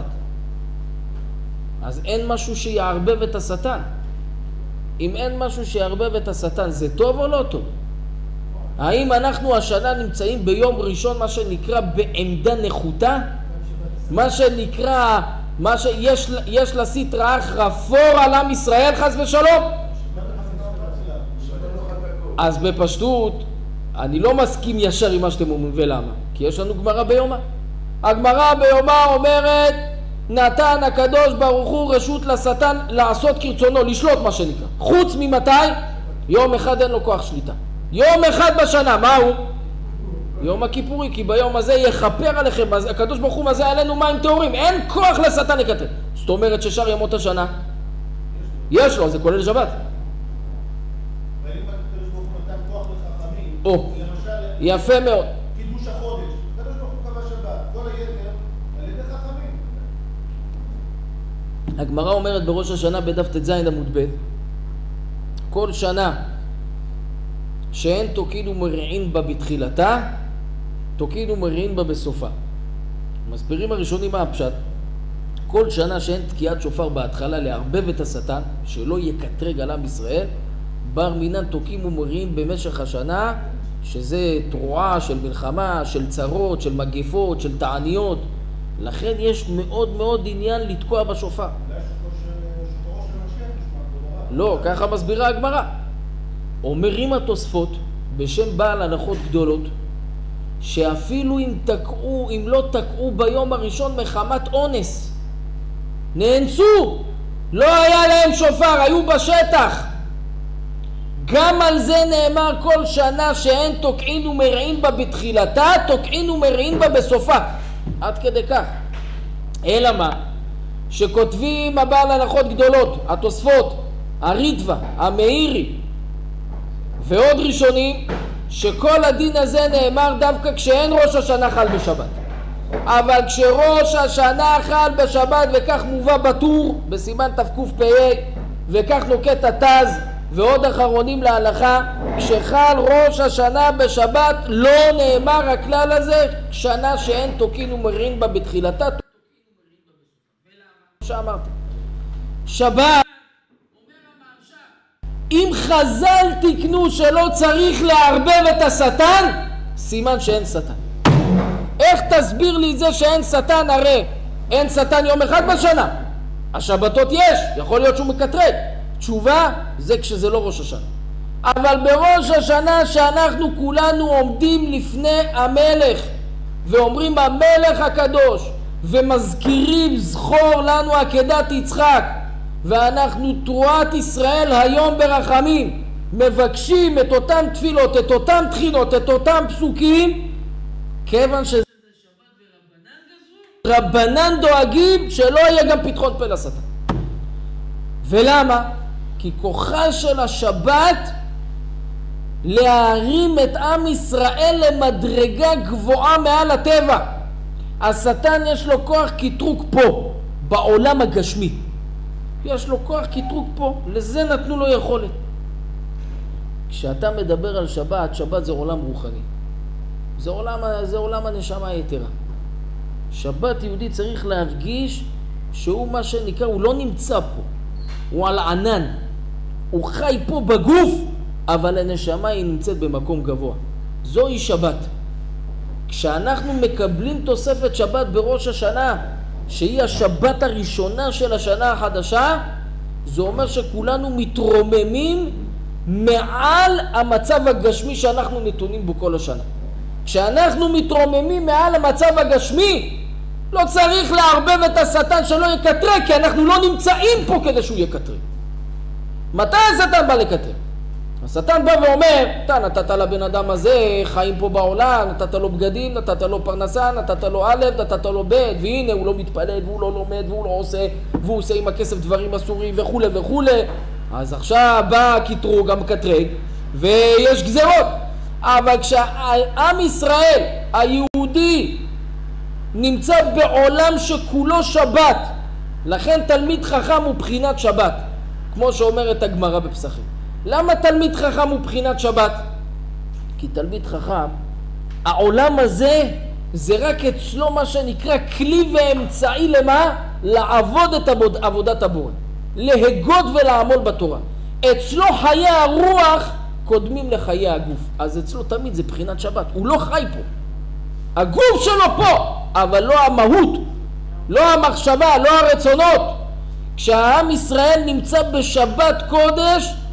אז אין משהו שיערבב את השטן. אם אין משהו שיערבב את השטן, זה טוב או לא טוב? האם אנחנו השנה נמצאים ביום ראשון מה שנקרא בעמדה נחותה? מה שנקרא, מה שיש יש לסטרא אחרא פור על עם ישראל חס ושלום? אז בפשטות, אני לא מסכים ישר עם מה שאתם אומרים, ולמה? כי יש לנו גמרא ביומא. הגמרא ביומא אומרת, נתן הקדוש ברוך הוא רשות לשטן לעשות כרצונו, לשלוט מה שנקרא. חוץ ממתי? יום אחד אין לו כוח שליטה. יום אחד בשנה, מהו? יום הכיפורי, כי ביום הזה יכפר עליכם, הקדוש ברוך הוא מזה עלינו מים טהורים, אין כוח לשטן לקטר. זאת אומרת ששאר ימות השנה, יש לו, זה כולל שבת. ואם הקדוש ברוך הוא נתן כוח לחכמים, או, למשל, יפה מאוד. קידוש החודש, הקדוש ברוך הוא קבע שבת, כל היתר על ידי חכמים. הגמרא אומרת בראש השנה בדף ט"ז עמוד ב', כל שנה שאין תוקין ומרעין בה בתחילתה, תוקין ומרעין בה בסופה. מסבירים הראשונים מה הפשט. כל שנה שאין תקיעת שופר בהתחלה לערבב את השטן, שלא יקטרג על עם ישראל, בר מינן תוקים ומרעין במשך השנה, שזה תרועה של מלחמה, של צרות, של מגפות, של תעניות. לכן יש מאוד מאוד עניין לתקוע בשופר. לא, ככה מסבירה הגמרא. אומרים התוספות בשם בעל הנחות גדולות, שאפילו אם תקעו, אם לא תקעו ביום הראשון מחמת אונס, נאנסו, לא היה להם שופר, היו בשטח. גם על זה נאמר כל שנה שאין תוקעין ומרעין בה בתחילתה, תוקעין ומרעין בה בסופה. עד כדי כך. אלא מה? שכותבים הבעל הנחות גדולות, התוספות, הריטווה, המאירי ועוד ראשונים, שכל הדין הזה נאמר דווקא כשאין ראש השנה חל בשבת. אבל כשראש השנה חל בשבת, וכך מובא בטור בסימן תקפ"ה, וכך נוקט התז ועוד אחרונים להלכה, כשחל ראש השנה בשבת לא נאמר הכלל הזה, שנה שאין תוקין ומרעין בה בתחילתה, תוקין ומרעין בה בסופה. שאמרתי, שבת, אם חז"ל תקנו שלא צריך לערבב את השטן, סימן שאין שטן. איך תסביר לי את זה שאין שטן? הרי אין שטן יום אחד בשנה, השבתות יש, יכול להיות שהוא מקטרג. תשובה, זה כשזה לא ראש השנה. אבל בראש השנה שאנחנו כולנו עומדים לפני המלך ואומרים המלך הקדוש ומזכירים זכור לנו עקדת יצחק, ואנחנו תרועת ישראל היום ברחמים מבקשים את אותם תפילות, את אותם תחינות, את אותם פסוקים, כיוון שזה שבת ורבנן גזרו, רבנן דואגים שלא יהיה גם פתחון פה לשטן. ולמה? כי כוחה של השבת להרים את עם ישראל למדרגה גבוהה מעל הטבע. השטן יש לו כוח כתרוג פה, בעולם הגשמי. יש לו כוח כתרוג פה, לזה נתנו לו יכולת. כשאתה מדבר על שבת, שבת זה עולם רוחני. זה עולם, זה עולם הנשמה היתרה. שבת יהודי צריך להרגיש שהוא מה שנקרא, הוא לא נמצא פה. הוא על ענן. הוא חי פה בגוף, אבל הנשמה היא נמצאת במקום גבוה. זוהי שבת. כשאנחנו מקבלים תוספת שבת בראש השנה, שהיא השבת הראשונה של השנה החדשה, זה אומר שכולנו מתרוממים מעל המצב הגשמי שאנחנו נתונים בו כל השנה. כשאנחנו מתרוממים מעל המצב הגשמי, לא צריך לערבב את השטן שלא יקטרג, כי אנחנו לא נמצאים פה כדי שהוא יקטרג. מתי השטן בא לקטרג? השטן בא ואומר, אתה נתת לבן אדם הזה חיים פה בעולם, נתת לו בגדים, נתת לו פרנסה, נתת לו א', נתת לו ב', והנה הוא לא מתפלל והוא לא לומד והוא לא עושה, והוא עושה עם הכסף דברים אסורים וכו' וכו'. אז עכשיו בא הקטרוג, המקטרג, ויש גזרות. אבל כשעם ישראל, היהודי, נמצא בעולם שכולו שבת, לכן תלמיד חכם הוא בחינת שבת, כמו שאומרת הגמרא בפסחים. למה תלמיד חכם הוא בחינת שבת? כי תלמיד חכם, העולם הזה זה רק אצלו מה שנקרא כלי ואמצעי למה? לעבוד את עבוד, עבודת הבורא, להגות ולעמול בתורה. אצלו חיי הרוח קודמים לחיי הגוף, אז אצלו תמיד זה בחינת שבת. הוא לא חי פה, הגוף שלו פה, אבל לא המהות, לא המחשבה, לא הרצונות. כשהעם ישראל נמצא בשבת קודש,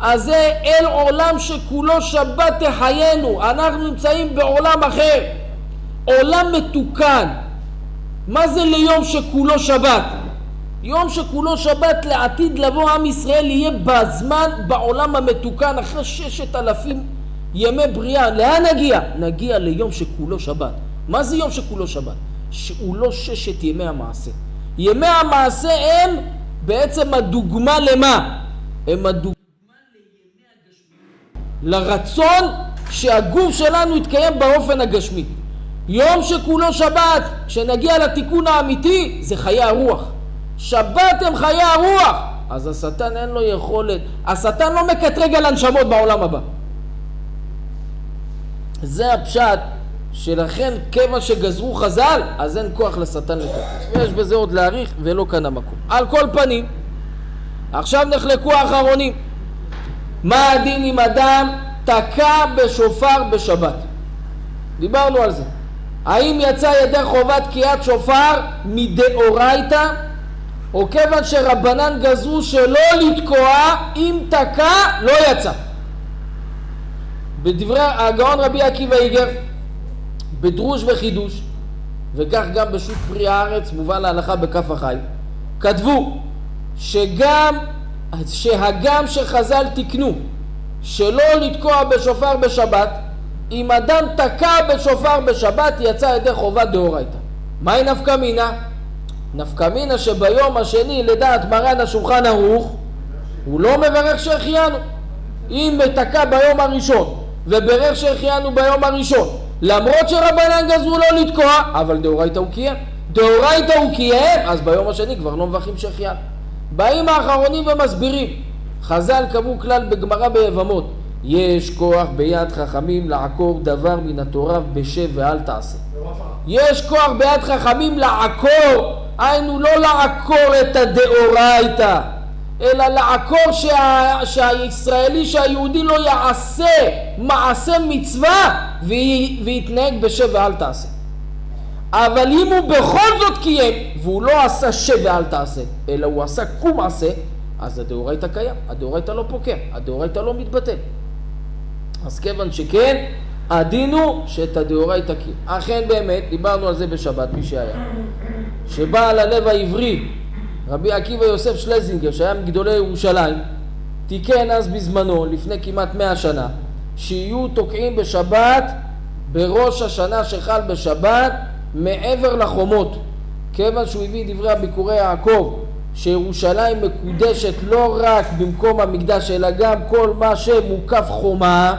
אז זה אל עולם שכולו שבת תחיינו. אנחנו נמצאים בעולם אחר, עולם מתוקן. מה זה ליום שכולו שבת? יום שכולו שבת לעתיד לבוא עם ישראל יהיה בזמן בעולם המתוקן אחרי ששת אלפים ימי בריאה. לאן נגיע? נגיע ליום שכולו שבת. מה זה יום שכולו שבת? שהוא לא ששת ימי המעשה. ימי המעשה הם בעצם הדוגמה למה? הם הדוגמה לימי הגשמי, לרצון שהגוף שלנו יתקיים באופן הגשמי. יום שכולו שבת, כשנגיע לתיקון האמיתי, זה חיי הרוח. שבת הם חיי הרוח. אז השטן אין לו יכולת, השטן לא מקטרג על הנשמות בעולם הבא. זה הפשט, שלכן כמה שגזרו חז"ל, אז אין כוח לשטן לקטרג. ויש בזה עוד להאריך ולא כאן המקום. על כל פנים, עכשיו נחלקו האחרונים. מה הדין אם אדם תקע בשופר בשבת? דיברנו על זה. האם יצא ידי חובת תקיעת שופר מדאורייתא, או כיוון שרבנן גזרו שלא לתקוע, אם תקע לא יצא. בדברי הגאון רבי עקיבא איגר, בדרוש וחידוש, וכך גם בשו"ת פרי הארץ, מובן להלכה בכף החי, כתבו שגם שהגם שחז"ל תקנו שלא לתקוע בשופר בשבת, אם אדם תקע בשופר בשבת יצא ידי חובת דאורייתא. מהי נפקא מינה? נפקא מינה שביום השני לדעת מרן השולחן ערוך הוא לא מברך שהחיינו. אם תקע ביום הראשון וברך שהחיינו ביום הראשון, למרות שרבנן גזרו לא לתקוע, אבל דאורייתא הוא קיים. דאורייתא הוא קיים, אז ביום השני כבר לא מברכים שהחיינו. באים האחרונים ומסבירים. חז"ל קבעו כלל בגמרא ביבמות, יש כוח ביד חכמים לעקור דבר מן התורה בשב ואל תעשה. יש כוח ביד חכמים לעקור, היינו לא לעקור את הדאורייתא, אלא לעקור שה, שהישראלי, שהיהודי לא יעשה מעשה מצווה ויתנהג בשב ואל תעשה. אבל אם הוא בכל זאת קיים והוא לא עשה שב ואל תעשה, אלא הוא עשה קום עשה, אז הדאורייתא קיים, הדאורייתא לא פוקע, הדאורייתא לא מתבטל. אז כיוון שכן, הדין הוא שאת הדאורייתא קיים. אכן באמת, דיברנו על זה בשבת, מי שהיה, שבעל הלב העברי, רבי עקיבא יוסף שלזינגר, שהיה מגדולי ירושלים, תיקן אז בזמנו, לפני כמעט מאה שנה, שיהיו תוקעים בשבת, בראש השנה שחל בשבת, מעבר לחומות. כיוון שהוא הביא דברי הביקורי יעקב, שירושלים מקודשת לא רק במקום המקדש, אלא גם כל מה שמוקף חומה,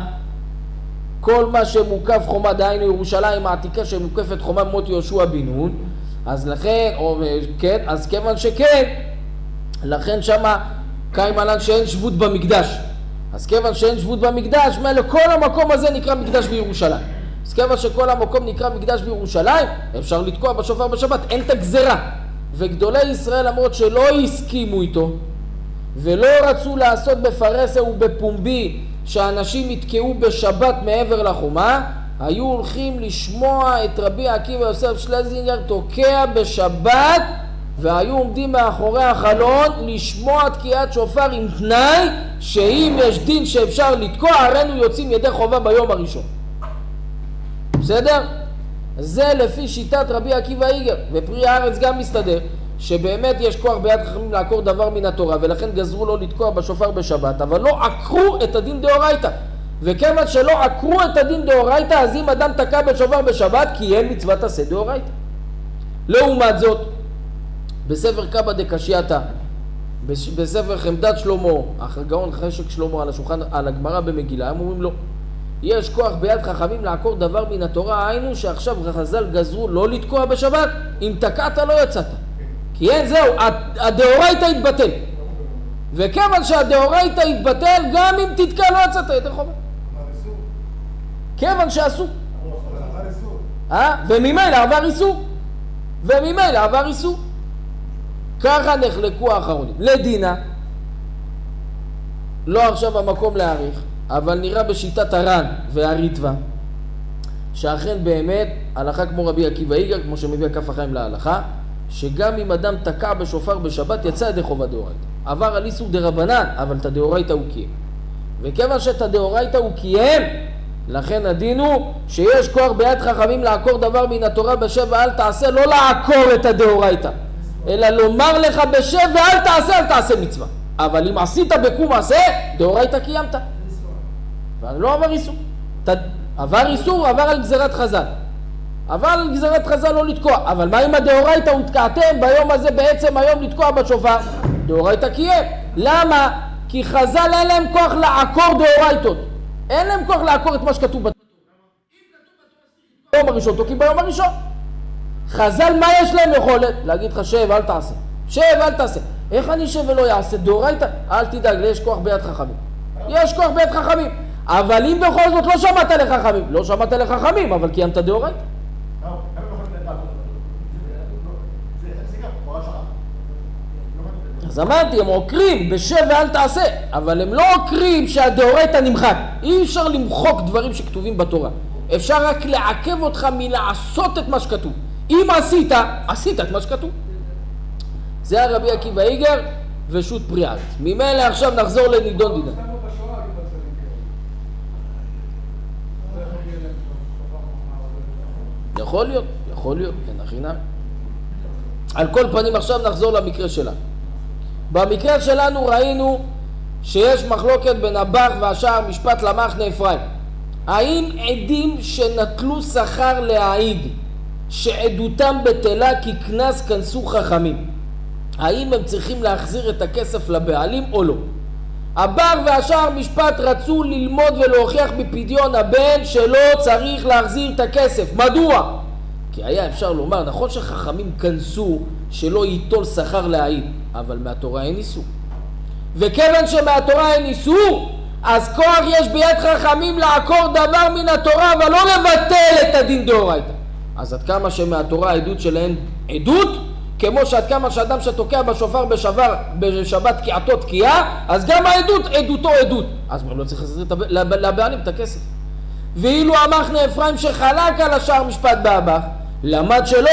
כל מה שמוקף חומה, דהיינו ירושלים העתיקה שמוקפת חומה מות יהושע בן נון, אז לכן, או, כן, אז כיוון שכן, לכן שמה קיים עלן שאין שבות במקדש. אז כיוון שאין שבות במקדש, מלא כל המקום הזה נקרא מקדש בירושלים. אז כיוון שכל המקום נקרא מקדש בירושלים, אפשר לתקוע בשופר בשבת, אין את הגזרה. וגדולי ישראל למרות שלא הסכימו איתו ולא רצו לעשות בפרסה ובפומבי שאנשים יתקעו בשבת מעבר לחומה, היו הולכים לשמוע את רבי עקיבא יוסף שלזינגר תוקע בשבת, והיו עומדים מאחורי החלון לשמוע תקיעת שופר עם תנאי שאם יש דין שאפשר לתקוע, הרינו יוצאים ידי חובה ביום הראשון. בסדר? זה לפי שיטת רבי עקיבא איגר, ופרי הארץ גם מסתדר, שבאמת יש כוח ביד חכמים לעקור דבר מן התורה, ולכן גזרו לו לתקוע בשופר בשבת, אבל לא עקרו את הדין דאורייתא. וכיוון שלא עקרו את הדין דאורייתא, אז אם אדם תקע בשופר בשבת, כי אין מצוות עשה דאורייתא. לעומת זאת, בספר קבא דקשייתא, בספר חמדת שלמה, הגאון חשק שלמה על השולחן, על הגמרא במגילה, הם אומרים לו, יש כוח ביד חכמים לעקור דבר מן התורה, היינו שעכשיו חז"ל גזרו לא לתקוע בשבת, אם תקעת לא יצאת. כי אין זהו, הדאורייתא יתבטל. וכיוון שהדאורייתא יתבטל, גם אם תתקע לא יצאת ידי חובה. כיוון שעשו. וממילא עבר איסור. וממילא עבר איסור. ככה נחלקו האחרונים. לדינה, לא עכשיו המקום להאריך, אבל נראה בשיטת הר"ן והריטב"א, שאכן באמת הלכה כמו רבי עקיבא איגר, כמו שמביא כף החיים להלכה, שגם אם אדם תקע בשופר בשבת יצא ידי חובה דאורייתא. עבר על איסור דרבנן, אבל את הדאורייתא הוא קיים. וכיוון שאת הדאורייתא הוא קיים, לכן הדין הוא שיש כוח ביד חכמים לעקור דבר מן התורה בשב ואל תעשה, לא לעקור את הדאורייתא, אלא לומר לך בשב ואל תעשה, אל תעשה מצווה. אבל אם עשית בקום עשה, דאורייתא קיימת. אבל לא עבר איסור. עבר איסור, עבר על גזירת חז"ל. עבר על גזירת חז"ל לא לתקוע. אבל מה אם הדאורייתא הותקעתם ביום הזה בעצם היום לתקוע בשופר? דאורייתא קיים. למה? כי חז"ל אין להם כוח לעקור דאורייתות. אין להם כוח לעקור את מה שכתוב בתורה. ביום הראשון תוקעים ביום הראשון. חז"ל מה יש להם יכולת? להגיד לך שב אל תעשה. שב אל תעשה. איך אני שב ולא יעשה? דאורייתא? אל תדאג, יש כוח ביד חכמים. יש כוח ביד חכמים. אבל אם בכל זאת לא שמעת לחכמים, לא שמעת לחכמים, אבל קיימת דאורייתא. אז אמרתי, הם עוקרים בשב ואל תעשה, אבל הם לא עוקרים שהדאורייתא נמחק. אי אפשר למחוק דברים שכתובים בתורה. אפשר רק לעכב אותך מלעשות את מה שכתוב. אם עשית, עשית את מה שכתוב. זה הרבי עקיבא איגר ושות פרי הארץ. ממילא עכשיו נחזור לנידון דידן. יכול להיות, יכול להיות, אין הכינה. על כל פנים עכשיו נחזור למקרה שלנו. במקרה שלנו ראינו שיש מחלוקת בין הבח והשאר משפט למחנה אפרים. האם עדים שנטלו שכר להעיד שעדותם בטלה כי קנס כנסו חכמים, האם הם צריכים להחזיר את הכסף לבעלים או לא? הבח והשאר משפט רצו ללמוד ולהוכיח בפדיון הבן שלא צריך להחזיר את הכסף. מדוע? כי היה אפשר לומר, נכון שחכמים כנסו שלא ייטול שכר להעיד, אבל מהתורה אין איסור. וכיוון שמהתורה אין איסור, אז כוח יש ביד חכמים לעקור דבר מן התורה, אבל לא לבטל את הדין דאורייתא. אז עד כמה שמהתורה העדות שלהם עדות, כמו שעד כמה שאדם שתוקע בשופר בשבר, בשבת תקיעתו תקיעה, אז גם העדות עדותו עדות. אז לא צריך להחזיר לבעלים את הכסף. ואילו המחנה אפרים שחלק על השאר משפט בהבח, למד שלא,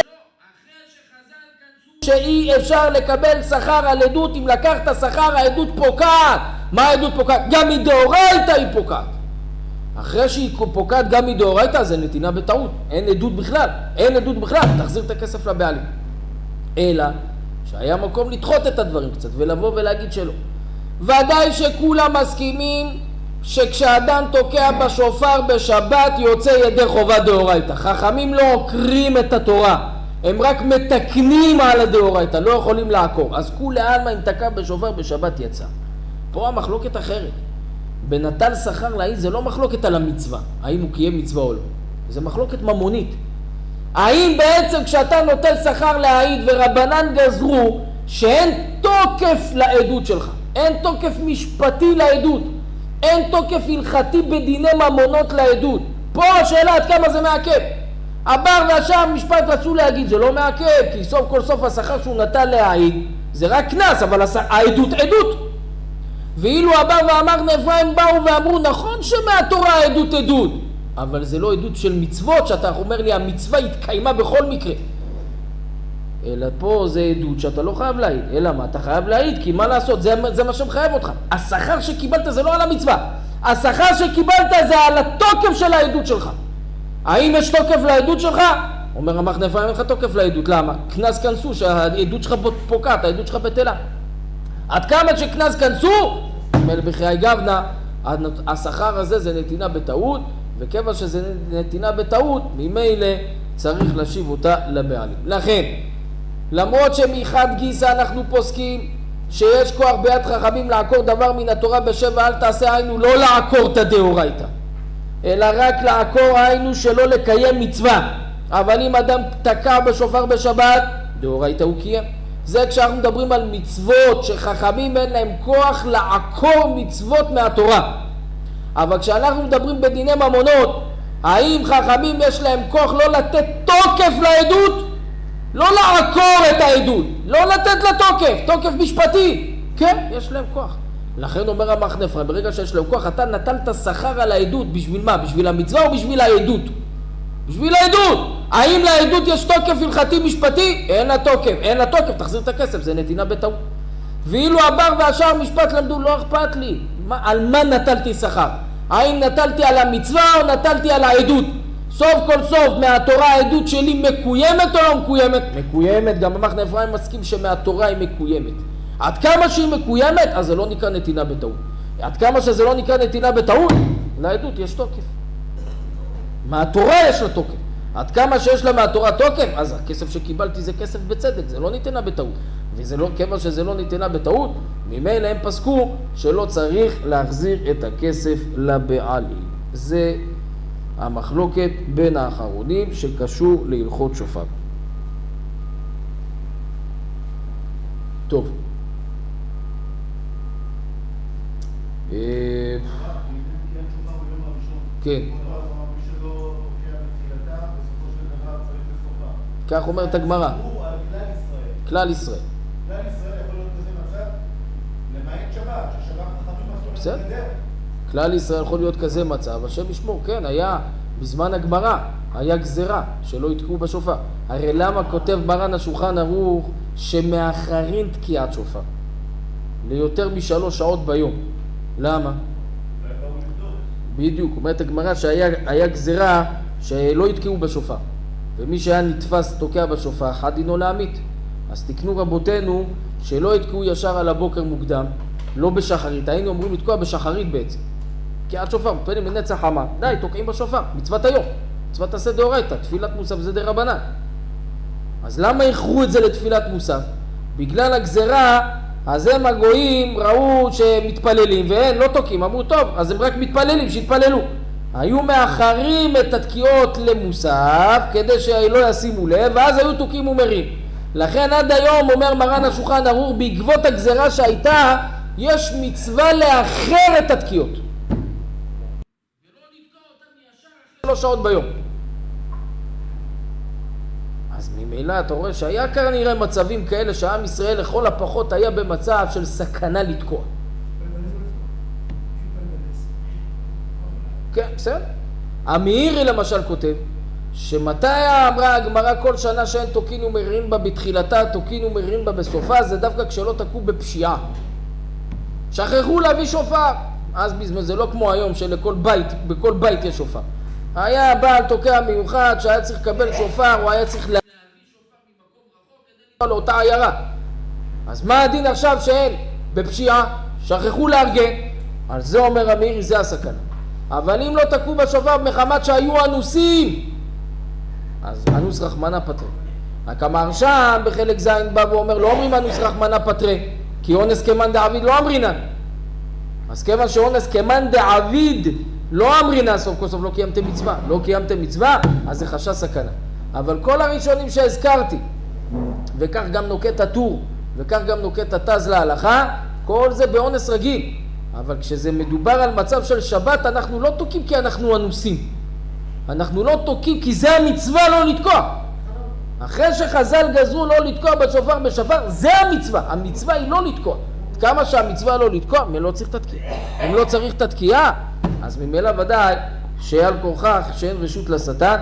שאי אפשר לקבל שכר על עדות. אם לקחת שכר העדות פוקעת. מה העדות פוקעת? גם מדאורייתא היא פוקעת. אחרי שהיא פוקעת גם מדאורייתא זה נתינה בטעות. אין עדות בכלל. אין עדות בכלל. תחזיר את הכסף לבעלים. אלא שהיה מקום לדחות את הדברים קצת ולבוא ולהגיד שלא. ודאי שכולם מסכימים שכשאדם תוקע בשופר בשבת יוצא ידי חובה דאורייתא. חכמים לא עוקרים את התורה. הם רק מתקנים על הדאורייתא, לא יכולים לעקור. אז כולי עלמא אם תקע בשופר בשבת יצא. פה המחלוקת אחרת. בנטל שכר להעיד זה לא מחלוקת על המצווה, האם הוא קיים מצווה או לא. זה מחלוקת ממונית. האם בעצם כשאתה נוטל שכר להעיד ורבנן גזרו שאין תוקף לעדות שלך, אין תוקף משפטי לעדות, אין תוקף הלכתי בדיני ממונות לעדות. פה השאלה עד כמה זה מעכב. הבר והשאר משפט רצו להגיד זה לא מעכב, כי סוף כל סוף השכר שהוא נטל להעיד זה רק קנס, אבל העדות עדות. ואילו הבר והמחנה אפרים באו ואמרו נכון שמהתורה העדות עדות, אבל זה לא עדות של מצוות שאתה אומר לי המצווה התקיימה בכל מקרה, אלא פה זה עדות שאתה לא חייב להעיד. אלא מה? אתה חייב להעיד, כי מה לעשות? זה, זה מה שמחייב אותך. השכר שקיבלת זה לא על המצווה, השכר שקיבלת זה על התוקף של העדות שלך. האם יש תוקף לעדות שלך? אומר המחנה אפרים אין לך תוקף לעדות. למה? קנס כנסו שהעדות שלך פוקעת, העדות שלך בטלה. עד כמה שקנס כנסו, בחיי גבנה, השכר הזה זה נתינה בטעות, וכיוון שזה נתינה בטעות, ממילא צריך להשיב אותה לבעלים. לכן, למרות שמחד גיסא אנחנו פוסקים שיש כוח ביד חכמים לעקור דבר מן התורה בשב ואל תעשה, היינו לא לעקור את הדאורייתא, אלא רק לעקור היינו שלא לקיים מצווה. אבל אם אדם תקע בשופר בשבת, דאורייתא הוא קיים. זה כשאנחנו מדברים על מצוות שחכמים אין להם כוח לעקור מצוות מהתורה. אבל כשאנחנו מדברים בדיני ממונות, האם חכמים יש להם כוח לא לתת תוקף לעדות? לא לעקור את העדות, לא לתת לה תוקף, תוקף משפטי. כן, יש להם כוח. לכן אומר המחנה אפרים, ברגע שיש להם כוח, אתה נטלת שכר על העדות. בשביל מה? בשביל המצווה או בשביל העדות? בשביל העדות. האם לעדות יש תוקף הלכתי משפטי? אין לה תוקף, אין לה תוקף, תחזיר את הכסף, זה נתינה בטעות. ואילו הבר והשאר משפט למדו, לא אכפת לי, מה, על מה נטלתי שכר? האם נטלתי על המצווה או נטלתי על העדות? סוף כל סוף מהתורה העדות שלי מקוימת או לא מקוימת? מקוימת, גם המחנה אפרים מסכים שמהתורה היא מקוימת. עד כמה שהיא מקוימת, אז זה לא נקרא נתינה בטעות. עד כמה שזה לא נקרא נתינה בטעות, לעדות יש תוקף. מהתורה יש לה תוקף. עד כמה שיש לה מהתורה תוקף, אז הכסף שקיבלתי זה כסף בצדק, זה לא ניתנה בטעות. וזה לא, כיוון שזה לא ניתנה בטעות, ממילא הם פסקו שלא צריך להחזיר את הכסף לבעלים. זה המחלוקת בין האחרונים שקשור להלכות שופר. טוב. כן. כך אומרת הגמרא. כלל ישראל. כלל ישראל יכול להיות כזה מצב למעט שבת, ששבת חכמים עשו. בסדר. כלל ישראל יכול להיות כזה מצב, השם ישמור, כן, היה בזמן הגמרא, היה גזרה שלא יתקעו בשופר. הרי למה כותב מרן השולחן ערוך שמאחרים תקיעת שופר? ליותר משלוש שעות ביום. למה? בדיוק, אומרת הגמרא שהיה גזרה שלא יתקעו בשופר. ומי שהיה נתפס תוקע בשופר, אחד דינו להמית. אז תקנו רבותינו שלא יתקעו ישר על הבוקר מוקדם, לא בשחרית, היינו אומרים לתקוע בשחרית בעצם. תקיעת שופר, מפנים מנצח חמה, די, תוקעים בשופר, מצוות היום, מצוות עשה דאורייתא, תפילת מוסף זה דרבנן. אז למה איחרו את זה לתפילת מוסף? בגלל הגזרה, אז הם הגויים ראו שמתפללים, והם לא תוקעים, אמרו טוב, אז הם רק מתפללים, שיתפללו. היו מאחרים את התקיעות למוסף, כדי שלא ישימו לב, ואז היו תוקעים ומרים. לכן עד היום אומר מרן השולחן ערוך, בעקבות הגזרה שהייתה, יש מצווה לאחר את התקיעות. ולא לתקוע אותם ישר אחרי שלוש שעות ביום. אז ממילא אתה רואה שהיה כנראה מצבים כאלה שעם ישראל לכל הפחות היה במצב של סכנה לתקוע. כן, בסדר. המאירי למשל כותב, שמתי אמרה הגמרא כל שנה שאין תוקין ומרים בה בתחילתה, תוקין ומרים בה בסופה, זה דווקא כשלא תקעו בפשיעה. שכחו להביא שופר. אז בזמן זה לא כמו היום שלכל בית, בכל בית יש שופר. היה בעל תוקע מיוחד שהיה צריך לקבל שופר, הוא היה צריך להביא שופר ממקום רחוק כדי לקרוא לאותה עיירה. אז מה הדין עכשיו שאין? בפשיעה, שכחו לארגן. על זה אומר המאירי, זה הסכנה. אבל אם לא תקעו בשופר מחמת שהיו אנוסים, אז אנוס רחמנה פטרי. רק אמר שם בחלק זין בא ואומר, לא אומרים אנוס רחמנה פטרי, כי אונס כמן דעביד לא אמרינן. אז כיוון שאונס כמן דעביד לא אמרינן, סוף כל סוף לא קיימתם מצווה. לא קיימתם מצווה, אז זה חשש סכנה. אבל כל הראשונים שהזכרתי, וכך גם נוקט הטור, וכך גם נוקט התז להלכה, כל זה באונס רגיל. אבל כשזה מדובר על מצב של שבת, אנחנו לא תוקים כי אנחנו אנוסים. אנחנו לא תוקים כי זה המצווה לא לתקוע. אחרי שחז"ל גזרו לא לתקוע בשופר בשופר, זה המצווה. המצווה היא לא לתקוע. כמה שהמצווה לא לתקוע, מי לא צריך תתקיע. אם לא צריך תתקיע, אז ממילא ודאי שעל כורכך שאין רשות לשטן.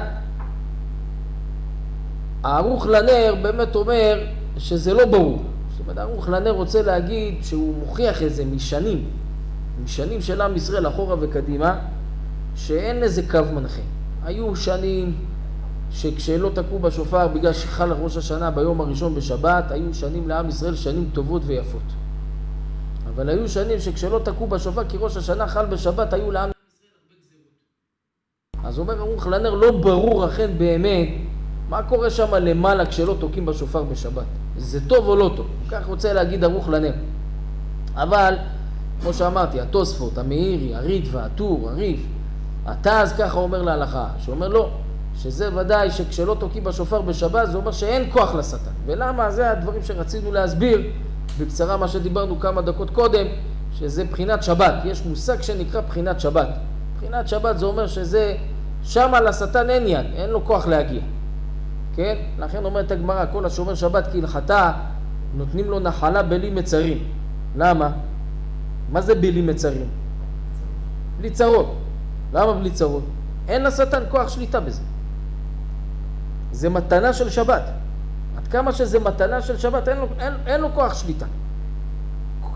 הערוך לנר באמת אומר שזה לא ברור. זאת אומרת, הערוך לנר רוצה להגיד שהוא מוכיח איזה משנים. משנים של עם ישראל אחורה וקדימה, שאין איזה קו מנחה. היו שנים שכשלא תקעו בשופר בגלל שחל ראש השנה ביום הראשון בשבת, היו שנים לעם ישראל שנים טובות ויפות. אבל היו שנים שכשלא תקעו בשופר כי ראש השנה חל בשבת, היו לעם ישראל הרבה גזירות. אז אומר ערוך לנר, לא ברור אכן באמת מה קורה שם למעלה כשלא תוקעים בשופר בשבת. זה טוב או לא טוב? כך רוצה להגיד ערוך לנר. אבל כמו שאמרתי, התוספות, המאירי, הריטב"א, הטור, הריף, התז ככה אומר להלכה, שאומר לא, שזה ודאי שכשלא תוקעים בשופר בשבת, זה אומר שאין כוח לשטן. ולמה? זה הדברים שרצינו להסביר בקצרה מה שדיברנו כמה דקות קודם, שזה בחינת שבת. יש מושג שנקרא בחינת שבת. בחינת שבת זה אומר שזה, שם לשטן אין יד, אין לו כוח להגיע. כן? לכן אומרת הגמרא, כל השומר שבת כהלכתה, נותנים לו נחלה בלי מצרים. למה? מה זה בלי מצרים? בלי צרות. למה בלי צרות? אין לשטן כוח שליטה בזה. זה מתנה של שבת. עד כמה שזה מתנה של שבת, אין לו, אין, אין לו כוח שליטה.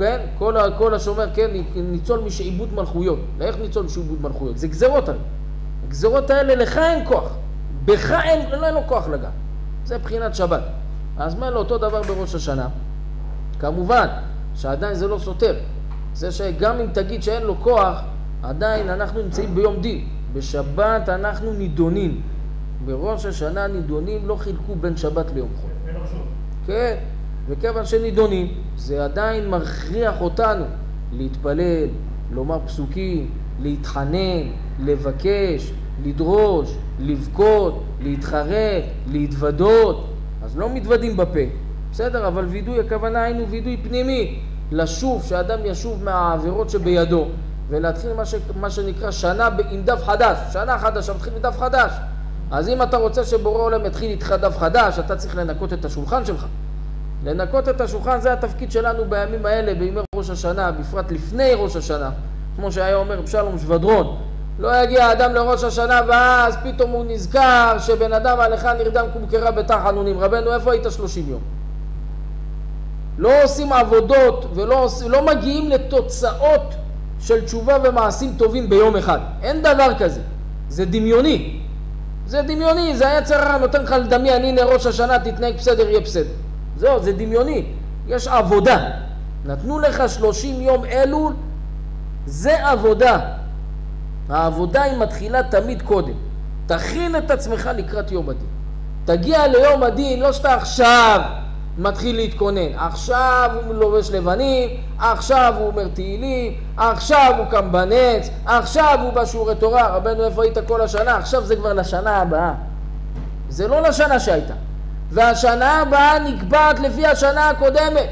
כן? כל, כל השומר, כן, ניצול משעיבוד מלכויות. איך ניצול משעיבוד מלכויות? זה גזרות האלה. הגזרות האלה, לך אין כוח. בך אין, אין לו כוח לגע. זה בחינת שבת. אז מה לו אותו דבר בראש השנה? כמובן, שעדיין זה לא סותר. זה שגם אם תגיד שאין לו כוח, עדיין אנחנו נמצאים ביום דין. בשבת אנחנו נידונים. בראש השנה נידונים לא חילקו בין שבת ליום חול. אין רשות. כן, וכיוון שנידונים, זה עדיין מכריח אותנו להתפלל, לומר פסוקים, להתחנן, לבקש, לדרוש, לבכות, להתחרט, להתוודות. אז לא מתוודים בפה, בסדר? אבל וידוי, הכוונה היינו וידוי פנימי, לשוב, שאדם ישוב מהעבירות שבידו, ולהתחיל מה, ש... מה שנקרא שנה עם דף חדש, שנה חדשה, מתחיל מדף חדש. אז אם אתה רוצה שבורא עולם יתחיל איתך דף חדש, אתה צריך לנקות את השולחן שלך. לנקות את השולחן זה התפקיד שלנו בימים האלה, בימי ראש השנה, בפרט לפני ראש השנה. כמו שהיה אומר שלום שבדרון, לא יגיע אדם לראש השנה ואז פתאום הוא נזכר שבן אדם עליך נרדם כומקרה בתחנונים. רבנו, איפה היית שלושים יום? לא עושים עבודות ולא עושים, לא מגיעים לתוצאות של תשובה ומעשים טובים ביום אחד. אין דבר כזה. זה דמיוני. זה דמיוני, זה היצר הרע נותן לך לדמיין, הנה ראש השנה תתנהג בסדר, יהיה בסדר. זהו, זה דמיוני. יש עבודה. נתנו לך שלושים יום אלול, זה עבודה. העבודה היא מתחילה תמיד קודם. תכין את עצמך לקראת יום הדין. תגיע ליום הדין, לא שאתה עכשיו מתחיל להתכונן. עכשיו הוא לובש לבנים, עכשיו הוא אומר תהילים, עכשיו הוא קם בנץ, עכשיו הוא בשיעורי תורה. רבנו, איפה היית כל השנה? עכשיו זה כבר לשנה הבאה. זה לא לשנה שהייתה. והשנה הבאה נקבעת לפי השנה הקודמת.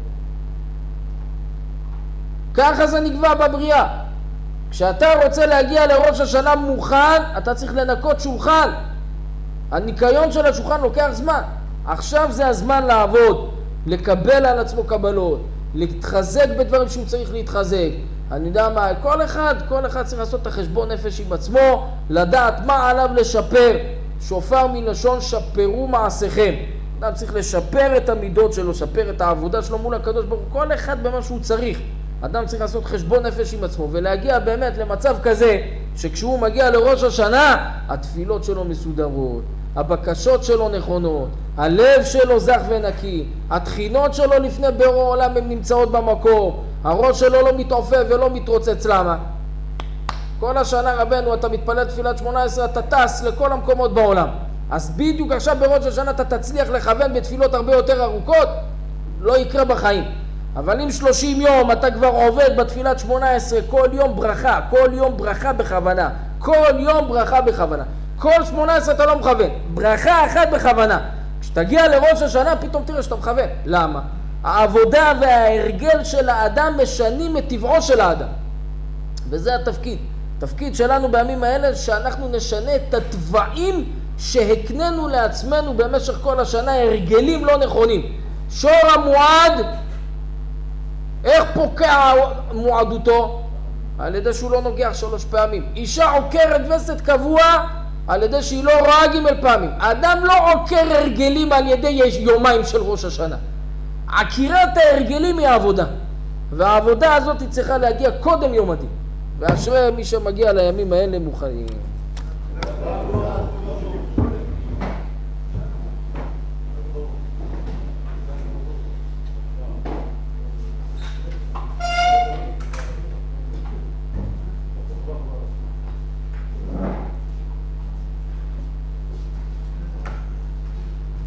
ככה זה נקבע בבריאה. כשאתה רוצה להגיע לראש השנה מוכן, אתה צריך לנקות שולחן. הניקיון של השולחן לוקח זמן. עכשיו זה הזמן לעבוד, לקבל על עצמו קבלות, להתחזק בדברים שהוא צריך להתחזק. אני יודע מה, כל אחד, כל אחד צריך לעשות את החשבון נפש עם עצמו, לדעת מה עליו לשפר. שופר מלשון שפרו מעשיכם. אדם צריך לשפר את המידות שלו, לשפר את העבודה שלו מול הקדוש ברוך הוא, כל אחד במה שהוא צריך. אדם צריך לעשות חשבון נפש עם עצמו ולהגיע באמת למצב כזה שכשהוא מגיע לראש השנה, התפילות שלו מסודרות, הבקשות שלו נכונות, הלב שלו זך ונקי, התחינות שלו לפני בורא עולם הן נמצאות במקום, הראש שלו לא מתעופף ולא מתרוצץ. למה? כל השנה רבנו אתה מתפלל תפילת שמונה עשרה, אתה טס לכל המקומות בעולם. אז בדיוק עכשיו בראש השנה אתה תצליח לכוון בתפילות הרבה יותר ארוכות, לא יקרה בחיים. אבל אם שלושים יום אתה כבר עובד בתפילת שמונה עשרה, כל יום ברכה, כל יום ברכה בכוונה, כל יום ברכה בכוונה. כל שמונה עשרה אתה לא מכוון, ברכה אחת בכוונה. כשתגיע לראש השנה פתאום תראה שאתה מכוון. למה? העבודה וההרגל של האדם משנים את טבעו של האדם. וזה התפקיד. התפקיד שלנו בימים האלה שאנחנו נשנה את הטבעים שהקננו לעצמנו במשך כל השנה, הרגלים לא נכונים. שור המועד, איך פוקע מועדותו? על ידי שהוא לא נוגח שלוש פעמים. אישה עוקרת וסת קבוע על ידי שהיא לא רואה ג' פעמים. האדם לא עוקר הרגלים על ידי יומיים של ראש השנה. עקירת ההרגלים היא העבודה. והעבודה הזאת היא צריכה להגיע קודם יום הדין. ואשרי מי שמגיע לימים האלה מוכנים.